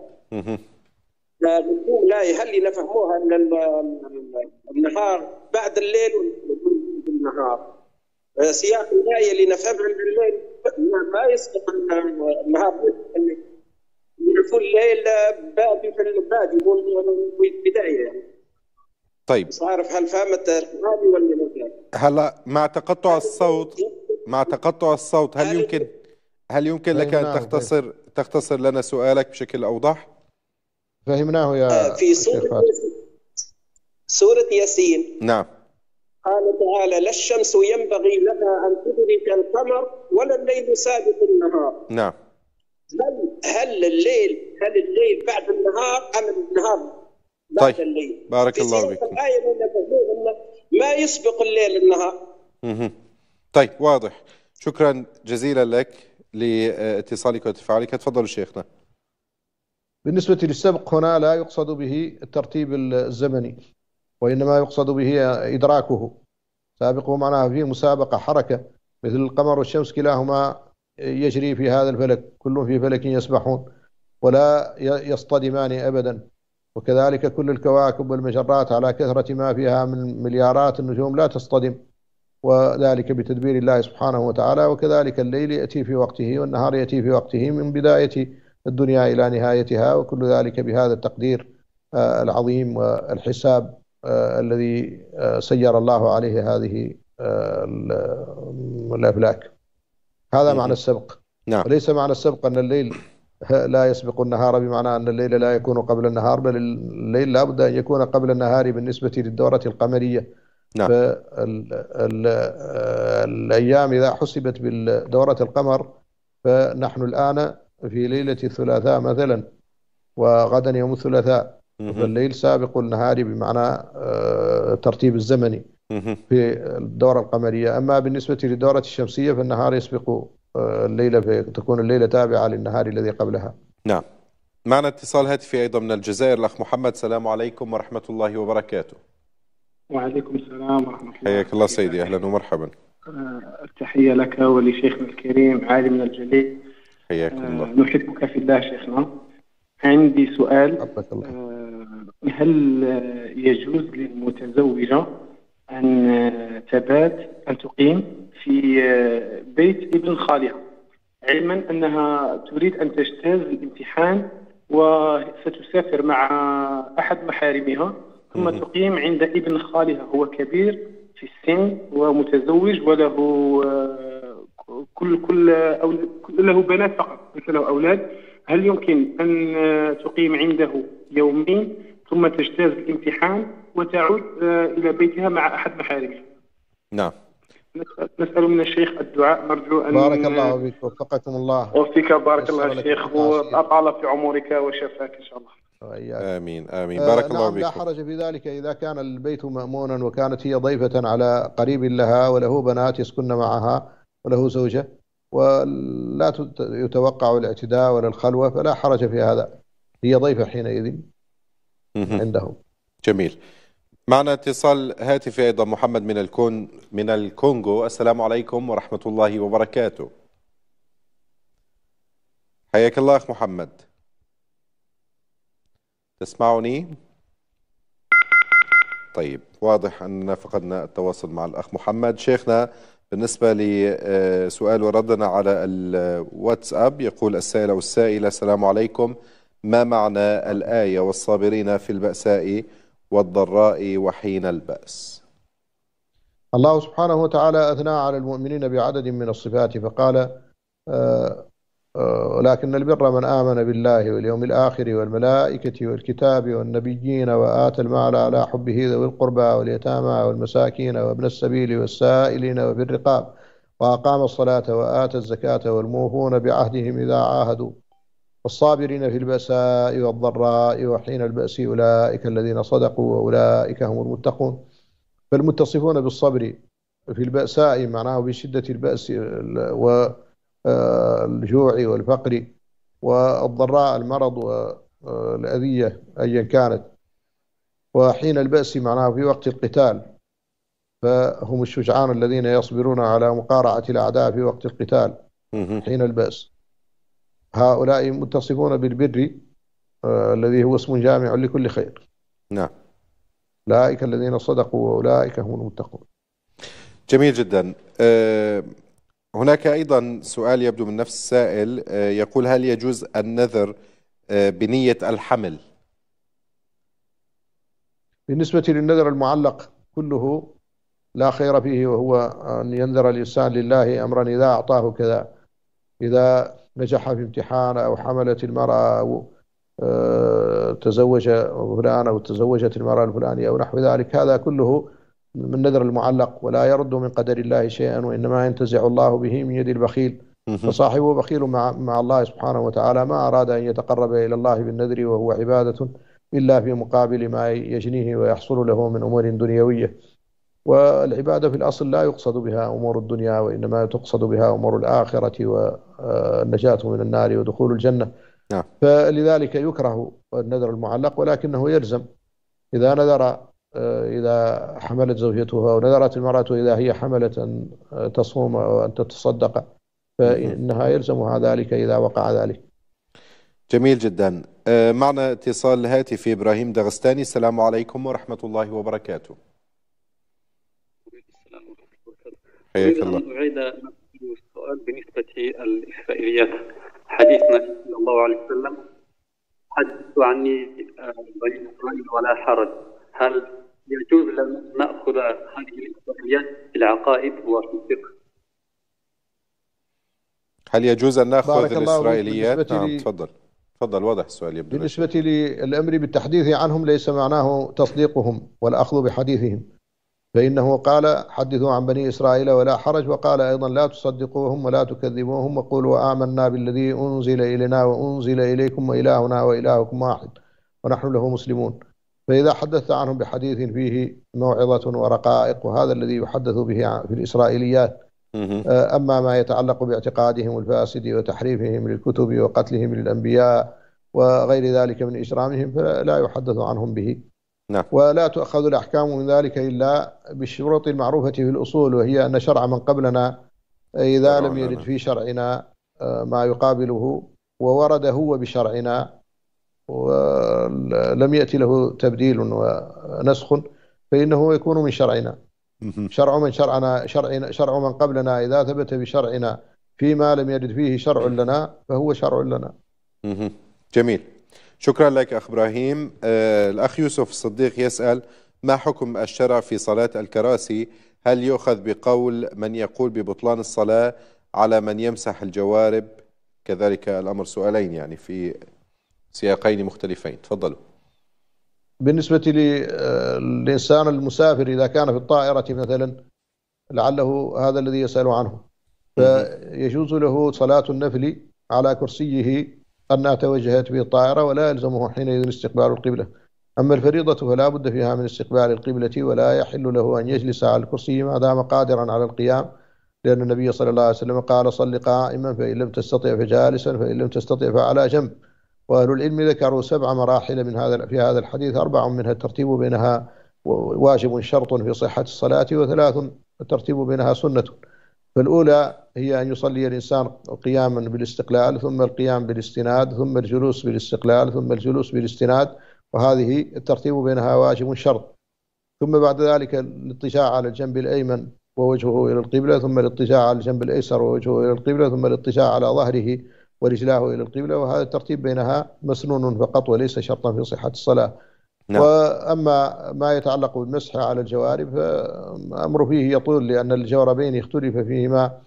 [SPEAKER 8] بنقول لا هل نفهموها أن النهار بعد الليل والنهار، سياق الآية اللي نفهمها أن الليل ما يسبق النهار، يعرفوا الليل بادي في البادي والبداية يعني.
[SPEAKER 1] طيب
[SPEAKER 8] مش عارف هل فهمت سؤالي ولا لا؟
[SPEAKER 1] هلا مع تقطع الصوت مع تقطع الصوت هل
[SPEAKER 8] هل-
[SPEAKER 1] يمكن هل يمكن لك أن
[SPEAKER 2] فهمناه،
[SPEAKER 1] تختصر تختصر لنا سؤالك بشكل أوضح؟
[SPEAKER 2] فهمناه يا
[SPEAKER 8] آه، في
[SPEAKER 2] شيخ
[SPEAKER 8] سورة
[SPEAKER 2] فاتح.
[SPEAKER 8] ياسين سورة ياسين
[SPEAKER 1] نعم.
[SPEAKER 8] قال تعالى: لا الشمس ينبغي لها أن تدرك القمر ولا الليل سابق النهار.
[SPEAKER 1] نعم.
[SPEAKER 8] هل هل الليل هل الليل بعد النهار أم النهار بعد
[SPEAKER 1] طيب.
[SPEAKER 8] الليل؟
[SPEAKER 1] بارك
[SPEAKER 8] في
[SPEAKER 1] الله
[SPEAKER 8] سياق
[SPEAKER 1] بكم.
[SPEAKER 8] الآية إنه ما يسبق الليل النهار.
[SPEAKER 1] مهم. طيب واضح. شكرا جزيلا لك لاتصالك وتفاعلك. تفضلوا شيخنا.
[SPEAKER 2] بالنسبة للسبق هنا لا يقصد به الترتيب الزمني، وإنما يقصد به إدراكه. سابقه معناها فيه مسابقة حركة، مثل القمر والشمس كلاهما يجري في هذا الفلك، كل في فلك يسبحون ولا يصطدمان أبدا. وكذلك كل الكواكب والمجرات على كثرة ما فيها من مليارات النجوم لا تصطدم، وذلك بتدبير الله سبحانه وتعالى. وكذلك الليل يأتي في وقته والنهار يأتي في وقته من بداية الدنيا إلى نهايتها، وكل ذلك بهذا التقدير العظيم والحساب الذي سير الله عليه هذه الأفلاك. هذا معنى السبق.
[SPEAKER 1] نعم.
[SPEAKER 2] وليس معنى السبق أن الليل لا يسبق النهار بمعنى أن الليل لا يكون قبل النهار، بل الليل لا بد أن يكون قبل النهار بالنسبة للدورة القمرية.
[SPEAKER 1] نعم.
[SPEAKER 2] الأيام إذا حسبت بالدورة القمر فنحن الآن في ليلة الثلاثاء مثلا، وغدا يوم الثلاثاء، فالليل سابق النهار بمعنى ترتيب الزمني في الدورة القمرية. أما بالنسبة للدورة الشمسية فالنهار يسبق الليلة، فتكون الليلة تابعة للنهار الذي قبلها.
[SPEAKER 1] نعم. معنا اتصال هاتفي أيضا من الجزائر، الأخ محمد. السلام عليكم ورحمة الله وبركاته.
[SPEAKER 9] وعليكم السلام ورحمة الله.
[SPEAKER 1] حياك الله سيدي، أهلا ومرحبا.
[SPEAKER 9] التحية لك ولشيخنا الكريم عالمنا الجليل.
[SPEAKER 1] حياكم الله.
[SPEAKER 9] نحبك في الله شيخنا. عندي سؤال، هل يجوز للمتزوجة أن تبات أن تقيم في بيت ابن خالها، علما أنها تريد أن تجتاز الامتحان وستسافر مع أحد محارمها، ثم تقيم عند ابن خالها، هو كبير في السن ومتزوج وله كل كل أولاد، له بنات فقط ليس له أولاد. هل يمكن أن تقيم عنده يومين ثم تجتاز الامتحان وتعود إلى بيتها مع أحد محارمها؟
[SPEAKER 1] نعم.
[SPEAKER 9] نسأل من الشيخ الدعاء، نرجو أن
[SPEAKER 2] بارك الله بك، وفقكم الله.
[SPEAKER 9] وفيك بارك الله الشيخ، وأطال في عمرك وشفاك إن شاء الله.
[SPEAKER 1] آمين آمين. بارك
[SPEAKER 2] آه
[SPEAKER 1] الله
[SPEAKER 2] نعم
[SPEAKER 1] بكم.
[SPEAKER 2] لا حرج في ذلك إذا كان البيت مأمونا وكانت هي ضيفة على قريب لها وله بنات يسكن معها وله زوجة ولا يتوقع الاعتداء ولا الخلوة، فلا حرج في هذا، هي ضيفة حينئذ عندهم.
[SPEAKER 1] جميل. معنا اتصال هاتفي أيضا محمد من الكون من الكونغو. السلام عليكم ورحمة الله وبركاته. حياك الله أخ محمد، تسمعني؟ طيب واضح أننا فقدنا التواصل مع الأخ محمد. شيخنا بالنسبة لسؤال وردنا على الواتساب، يقول السائل أو السائلة: السلام عليكم، ما معنى الآية والصابرين في البأساء والضراء وحين البأس؟
[SPEAKER 2] الله سبحانه وتعالى أثنى على المؤمنين بعدد من الصفات فقال: آه ولكن البر من آمن بالله واليوم الآخر والملائكة والكتاب والنبيين وآتى المال على حبه ذوي القربى واليتامى والمساكين وابن السبيل والسائلين وفي الرقاب وأقام الصلاة وآتى الزكاة والموفون بعهدهم إذا عاهدوا والصابرين في البأساء والضراء وحين البأس أولئك الذين صدقوا وأولئك هم المتقون. فالمتصفون بالصبر في البأساء معناه بشدة البأس و الجوع والفقر، والضراء المرض والأذية أيا كانت، وحين البأس معناه في وقت القتال، فهم الشجعان الذين يصبرون على مقارعة الأعداء في وقت القتال حين البأس. هؤلاء متصفون بالبر الذي هو اسم جامع لكل خير.
[SPEAKER 1] نعم.
[SPEAKER 2] أولئك الذين صدقوا وأولئك هم المتقون.
[SPEAKER 1] جميل جدا. أه هناك أيضا سؤال يبدو من نفس السائل، يقول: هل يجوز النذر بنية الحمل؟
[SPEAKER 2] بالنسبة للنذر المعلق كله لا خير فيه، وهو أن ينذر الإنسان لله أمرا إذا أعطاه كذا، إذا نجح في امتحان أو حملت المرأة أو تزوج فلان أو تزوجت المرأة الفلانية أو نحو ذلك، هذا كله من نذر المعلق ولا يرد من قدر الله شيئا، وإنما ينتزع الله به من يد البخيل. فصاحبه بخيل مع, مع الله سبحانه وتعالى، ما أراد أن يتقرب إلى الله بالنذر وهو عبادة إلا في مقابل ما يجنيه ويحصل له من أمور دنيوية. والعبادة في الأصل لا يقصد بها أمور الدنيا، وإنما تقصد بها أمور الآخرة والنجاة من النار ودخول الجنة.
[SPEAKER 1] نعم.
[SPEAKER 2] فلذلك يكره النذر المعلق، ولكنه يلزم إذا نذر إذا حملت زوجته أو نذرت المرأة إذا هي حملت أن تصوم أو أن تتصدق، فإنها يلزمها ذلك إذا وقع ذلك.
[SPEAKER 1] جميل جدا. معنا اتصال هاتفي إبراهيم دغستاني. السلام عليكم ورحمة الله وبركاته. حياك الله.
[SPEAKER 10] أعيد السؤال بالنسبة للإسرائيليات. حديثنا صلى الله عليه وسلم حدث عني بني إسرائيل ولا حرج، هل يجوز لنا نأخذ هذه الإسرائيليات في العقائد وفي الفقه؟
[SPEAKER 1] هل يجوز أن نأخذ الإسرائيليات؟ نعم تفضل تفضل واضح السؤال يبدو.
[SPEAKER 2] بالنسبة للأمر بالتحديث عنهم ليس معناه تصديقهم والأخذ بحديثهم، فإنه قال حدثوا عن بني إسرائيل ولا حرج، وقال أيضا لا تصدقوهم ولا تكذبوهم وقولوا آمنا بالذي أنزل إلينا وأنزل إليكم وإلهنا وإلهكم واحد ونحن له مسلمون. فإذا حدثت عنهم بحديث فيه موعظة ورقائق، وهذا الذي يحدث به في الإسرائيليات. أما ما يتعلق باعتقادهم الفاسد وتحريفهم للكتب وقتلهم للأنبياء وغير ذلك من إجرامهم فلا يحدث عنهم به.
[SPEAKER 1] نعم.
[SPEAKER 2] ولا تؤخذ الأحكام من ذلك إلا بالشروط المعروفة في الأصول، وهي أن شرع من قبلنا إذا لم يرد في شرعنا ما يقابله وورد هو بشرعنا ولم يأتي له تبديل ونسخ فإنه يكون من شرعنا. شرع من شرعنا شرعنا شرع من قبلنا إذا ثبت بشرعنا فيما لم يرد فيه شرع لنا فهو شرع لنا.
[SPEAKER 1] جميل، شكرا لك أخ إبراهيم. آه الأخ يوسف الصديق يسأل: ما حكم الشرع في صلاة الكراسي؟ هل يؤخذ بقول من يقول ببطلان الصلاة على من يمسح الجوارب؟ كذلك الأمر سؤالين يعني في سياقين مختلفين. تفضلوا.
[SPEAKER 2] بالنسبة للإنسان المسافر إذا كان في الطائرة مثلا لعله هذا الذي يسأل عنه، فيجوز له صلاة النفل على كرسيه أنها توجهت به الطائرة ولا يلزمه حينئذ استقبال القبلة. أما الفريضة فلا بد فيها من استقبال القبلة، ولا يحل له أن يجلس على الكرسي ما دام قادرا على القيام، لأن النبي صلى الله عليه وسلم قال: صل قائما فإن لم تستطع فجالسا فإن لم تستطع فعلى جنب. وأهل العلم ذكروا سبع مراحل من هذا في هذا الحديث، أربع منها الترتيب بينها واجب شرط في صحة الصلاة، وثلاث الترتيب بينها سنة. فالأولى هي أن يصلي الإنسان قياما بالاستقلال، ثم القيام بالاستناد، ثم الجلوس بالاستقلال، ثم الجلوس بالاستناد، وهذه الترتيب بينها واجب شرط. ثم بعد ذلك الاضطجاع على الجنب الأيمن ووجهه إلى القبلة، ثم الاضطجاع على الجنب الأيسر ووجهه إلى القبلة، ثم الاضطجاع على ظهره ورجلاه إلى القبلة، وهذا الترتيب بينها مسنون فقط وليس شرطا في صحة الصلاة. نعم. وأما ما يتعلق بالمسح على الجوارب فأمر فيه يطول، لأن الجوربين اختلف فيهما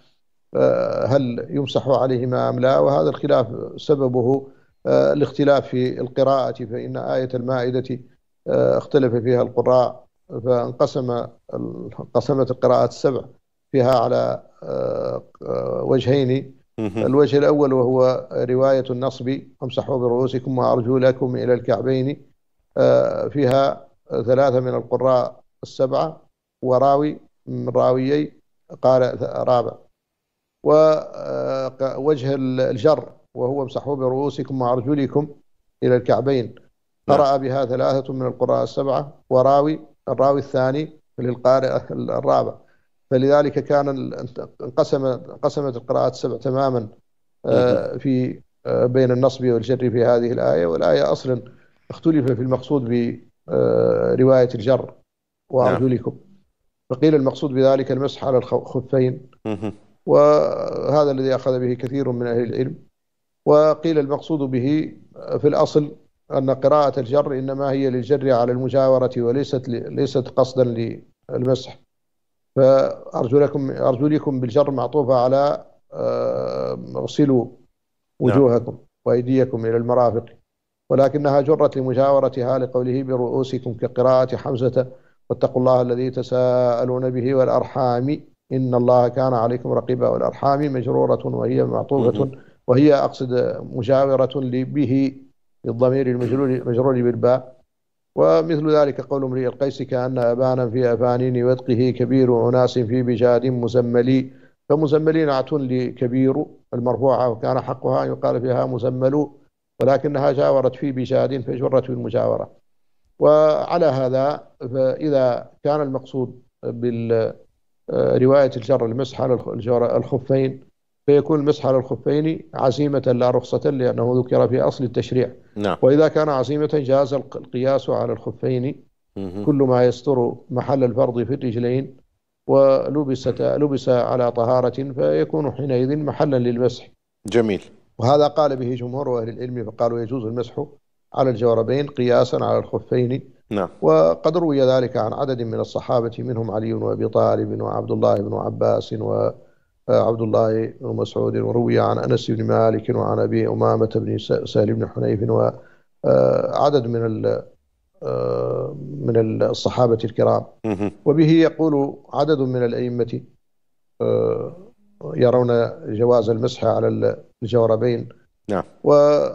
[SPEAKER 2] هل يمسح عليهما أم لا، وهذا الخلاف سببه الاختلاف في القراءة، فإن آية المائدة اختلف فيها القراء فانقسم انقسمت القراءات السبع فيها على وجهين. الوجه الأول وهو رواية النصب: امسحوا برؤوسكم وأرجلكم إلى الكعبين، فيها ثلاثة من القراء السبعة وراوي من راويي قال رابع. ووجه الجر وهو امسحوا برؤوسكم وأرجلكم إلى الكعبين، قرأ بها ثلاثة من القراء السبعة وراوي الراوي الثاني للقارئ الرابع، فلذلك كان انقسم انقسمت القراءات السبع تماما في بين النصب والجر في هذه الآية. والآية أصلا اختلف في المقصود برواية الجر وأرجلكم، فقيل المقصود بذلك المسح على الخفين، وهذا الذي أخذ به كثير من أهل العلم. وقيل المقصود به في الأصل أن قراءة الجر إنما هي للجر على المجاورة وليست ليست قصدا للمسح. فأرجلكم أرجلكم بالجر معطوفة على اغسلوا وجوهكم وأيديكم إلى المرافق، ولكنها جرت لمجاورتها لقوله برؤوسكم كقراءة حمزة واتقوا الله الذي تساءلون به والأرحام إن الله كان عليكم رقيبا. والأرحام مجرورة وهي معطوفة، وهي أقصد مجاورة به للضمير المجرور بالباء. ومثل ذلك قول امرئ القيس كأن أبانا في أفانين ودقه كبير أناس في بجاد مزملي. فمزملين نعت لكبير المرفوعة، وكان حقها أن يقال فيها مزمل، ولكنها جاورت في بجاد فجرت بالمجاورة. وعلى هذا فإذا كان المقصود بالرواية الجر المسح على الخفين فيكون المسح على الخفين عزيمة لا رخصة، لأنه ذكر في أصل التشريع.
[SPEAKER 1] نعم.
[SPEAKER 2] وإذا كان عزيمة جاز القياس على الخفين كل ما يستر محل الفرض في الرجلين ولبس لبس على طهارة فيكون حينئذ محلا للمسح.
[SPEAKER 1] جميل.
[SPEAKER 2] وهذا قال به جمهور أهل العلم، فقالوا يجوز المسح على الجوربين قياسا على الخفين.
[SPEAKER 1] نعم.
[SPEAKER 2] وقد روي ذلك عن عدد من الصحابة منهم علي وأبي طالب وعبد الله بن عباس وعبد الله بن مسعود، وروي عن أنس بن مالك وعن أبي أمامة بن سهل بن حنيف وعدد من من الصحابة الكرام. وبه يقول عدد من الأئمة يرون جواز المسح على الجوربين.
[SPEAKER 1] نعم.
[SPEAKER 2] وقد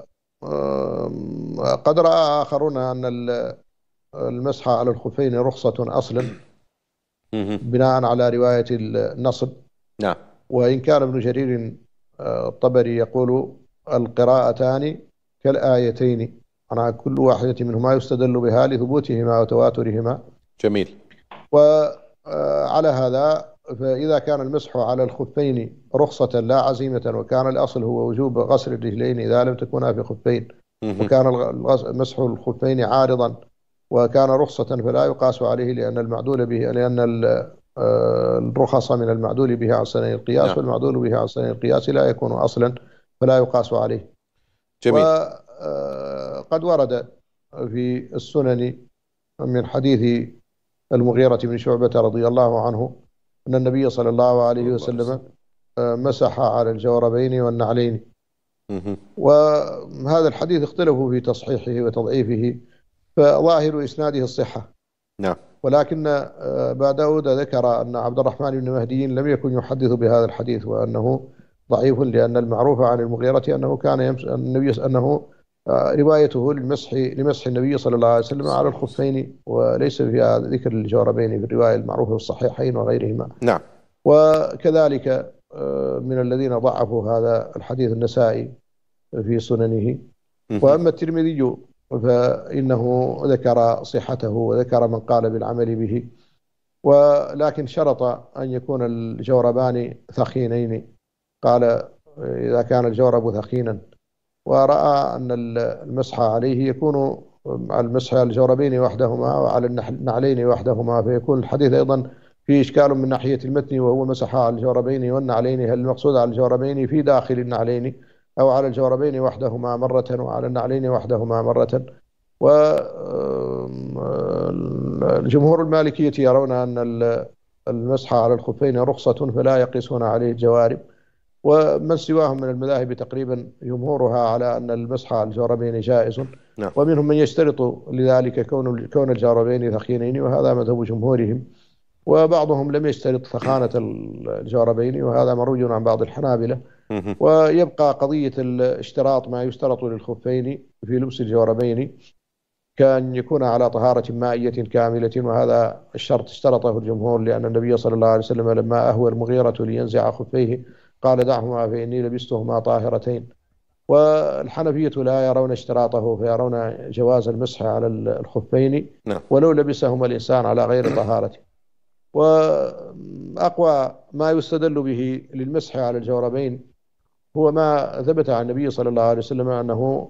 [SPEAKER 2] رأى آخرون أن المسح على الخفين رخصة أصلا بناء على رواية النصب.
[SPEAKER 1] نعم.
[SPEAKER 2] وإن كان ابن جرير الطبري يقول القراءتان كالآيتين، أنا كل واحدة منهما يستدل بها لثبوتهما وتواترهما.
[SPEAKER 1] جميل.
[SPEAKER 2] وعلى هذا فإذا كان المسح على الخفين رخصة لا عزيمة، وكان الأصل هو وجوب غسل الرجلين إذا لم تكونا في خفين، وكان مسح الخفين عارضا وكان رخصة فلا يقاس عليه، لأن المعدول به لأن الرخص من المعدول به عن سنن القياس. نعم. والمعدول به عن سنن القياس لا يكون أصلا فلا يقاس عليه.
[SPEAKER 1] جميل.
[SPEAKER 2] وقد ورد في السنن من حديث المغيرة بن شعبة رضي الله عنه أن النبي صلى الله عليه وسلم مسح على الجوربين والنعلين. وهذا الحديث اختلفوا في تصحيحه وتضعيفه، فظاهر إسناده الصحة.
[SPEAKER 1] نعم. ولكن
[SPEAKER 2] أبا داود ذكر أن عبد الرحمن بن مهدي لم يكن يحدث بهذا الحديث وأنه ضعيف، لأن المعروف عن المغيرة أنه كان يمس... النبي أنه روايته للمسح لمسح النبي صلى الله عليه وسلم على الخفين، وليس فيها ذكر الجوربين في الرواية المعروفة في الصحيحين وغيرهما.
[SPEAKER 1] نعم.
[SPEAKER 2] وكذلك من الذين ضعفوا هذا الحديث النسائي في سننه. وأما الترمذي فإنه ذكر صحته وذكر من قال بالعمل به، ولكن شرط أن يكون الجوربان ثخينين، قال إذا كان الجورب ثخينا، ورأى أن المسح عليه يكون على المسح على الجوربين وحدهما وعلى النعلين وحدهما، فيكون الحديث أيضا فيه إشكال من ناحية المتن، وهو مسح على الجوربين والنعلين، هل المقصود على الجوربين في داخل النعلين أو على الجوربين وحدهما مرة وعلى النعلين وحدهما مرة؟ والجمهور المالكية يرون أن المسح على الخفين رخصة فلا يقيسون عليه الجوارب، ومن سواهم من المذاهب تقريبا جمهورها على أن المسح على الجوربين جائز.
[SPEAKER 1] نعم.
[SPEAKER 2] ومنهم من يشترط لذلك كون كون الجوربين ثخينين، وهذا مذهب جمهورهم. وبعضهم لم يشترط ثخانة الجوربين، وهذا مروي عن بعض الحنابلة. ويبقى قضية الاشتراط ما يشترط للخفين في لبس الجوربين كان يكون على طهارة مائية كاملة، وهذا الشرط اشترطه الجمهور، لأن النبي صلى الله عليه وسلم لما أهوى المغيرة لينزع خفيه قال دعهما فإني لبستهما طاهرتين. والحنفية لا يرون اشتراطه، فيرون جواز المسح على الخفين ولو لبسهما الإنسان على غير طهارته. وأقوى ما يستدل به للمسح على الجوربين هو ما ثبت عن النبي صلى الله عليه وسلم أنه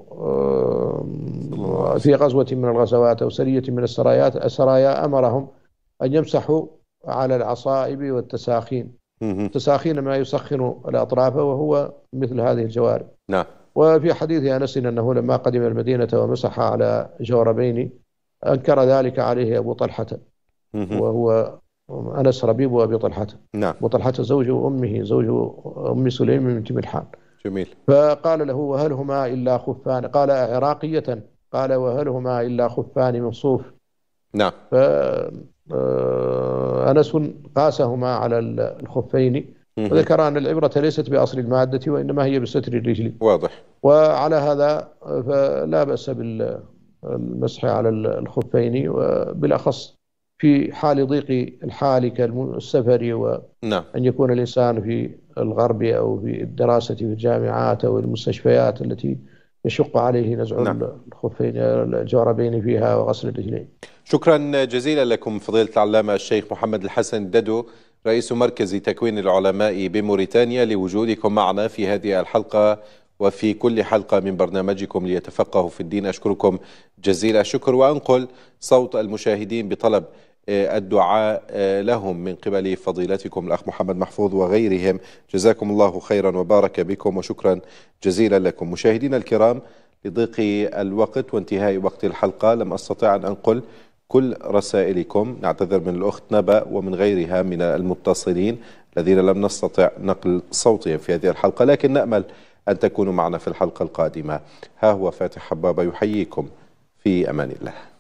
[SPEAKER 2] في غزوة من الغزوات أو سرية من السرايات السرايا أمرهم أن يمسحوا على العصائب والتساخين. التساخين ما يسخن الأطراف، وهو مثل هذه الجوارب.
[SPEAKER 1] نعم.
[SPEAKER 2] وفي حديث أنس أنه لما قدم المدينة ومسح على جوربين أنكر ذلك عليه أبو طلحة، وهو أنس ربيب أبي طلحة.
[SPEAKER 1] نعم.
[SPEAKER 2] أبو طلحة زوج أمه، زوج أم سليم بنت ملحان.
[SPEAKER 1] جميل.
[SPEAKER 2] فقال له وهل هما إلا خفان؟ قال عراقية، قال وهل هما إلا خفان من صوف.
[SPEAKER 1] نعم.
[SPEAKER 2] فأنس قاسهما على الخفين، وذكر أن العبرة ليست بأصل المادة وإنما هي بستر الرجل.
[SPEAKER 1] واضح.
[SPEAKER 2] وعلى هذا فلا بأس بالمسح على الخفين، وبالأخص في حال ضيق الحال كالسفر، وأن
[SPEAKER 1] نعم.
[SPEAKER 2] يكون الإنسان في الغرب أو في الدراسة في الجامعات أو المستشفيات التي يشق عليه نزع نعم. الخفين الجوربين فيها وغسل الرجلين.
[SPEAKER 1] شكرا جزيلا لكم فضيلة العلامة الشيخ محمد الحسن الددو، رئيس مركز تكوين العلماء بموريتانيا، لوجودكم معنا في هذه الحلقة وفي كل حلقة من برنامجكم ليتفقهوا في الدين. أشكركم جزيل الشكر، وأنقل صوت المشاهدين بطلب الدعاء لهم من قبل فضيلتكم الأخ محمد محفوظ وغيرهم. جزاكم الله خيرا وبارك بكم، وشكرا جزيلا لكم. مشاهدينا الكرام، لضيق الوقت وانتهاء وقت الحلقة لم أستطع أن أنقل كل رسائلكم، نعتذر من الأخت نبأ ومن غيرها من المتصلين الذين لم نستطع نقل صوتهم في هذه الحلقة، لكن نأمل أن تكونوا معنا في الحلقة القادمة. ها هو فاتح حبابة يحييكم في أمان الله.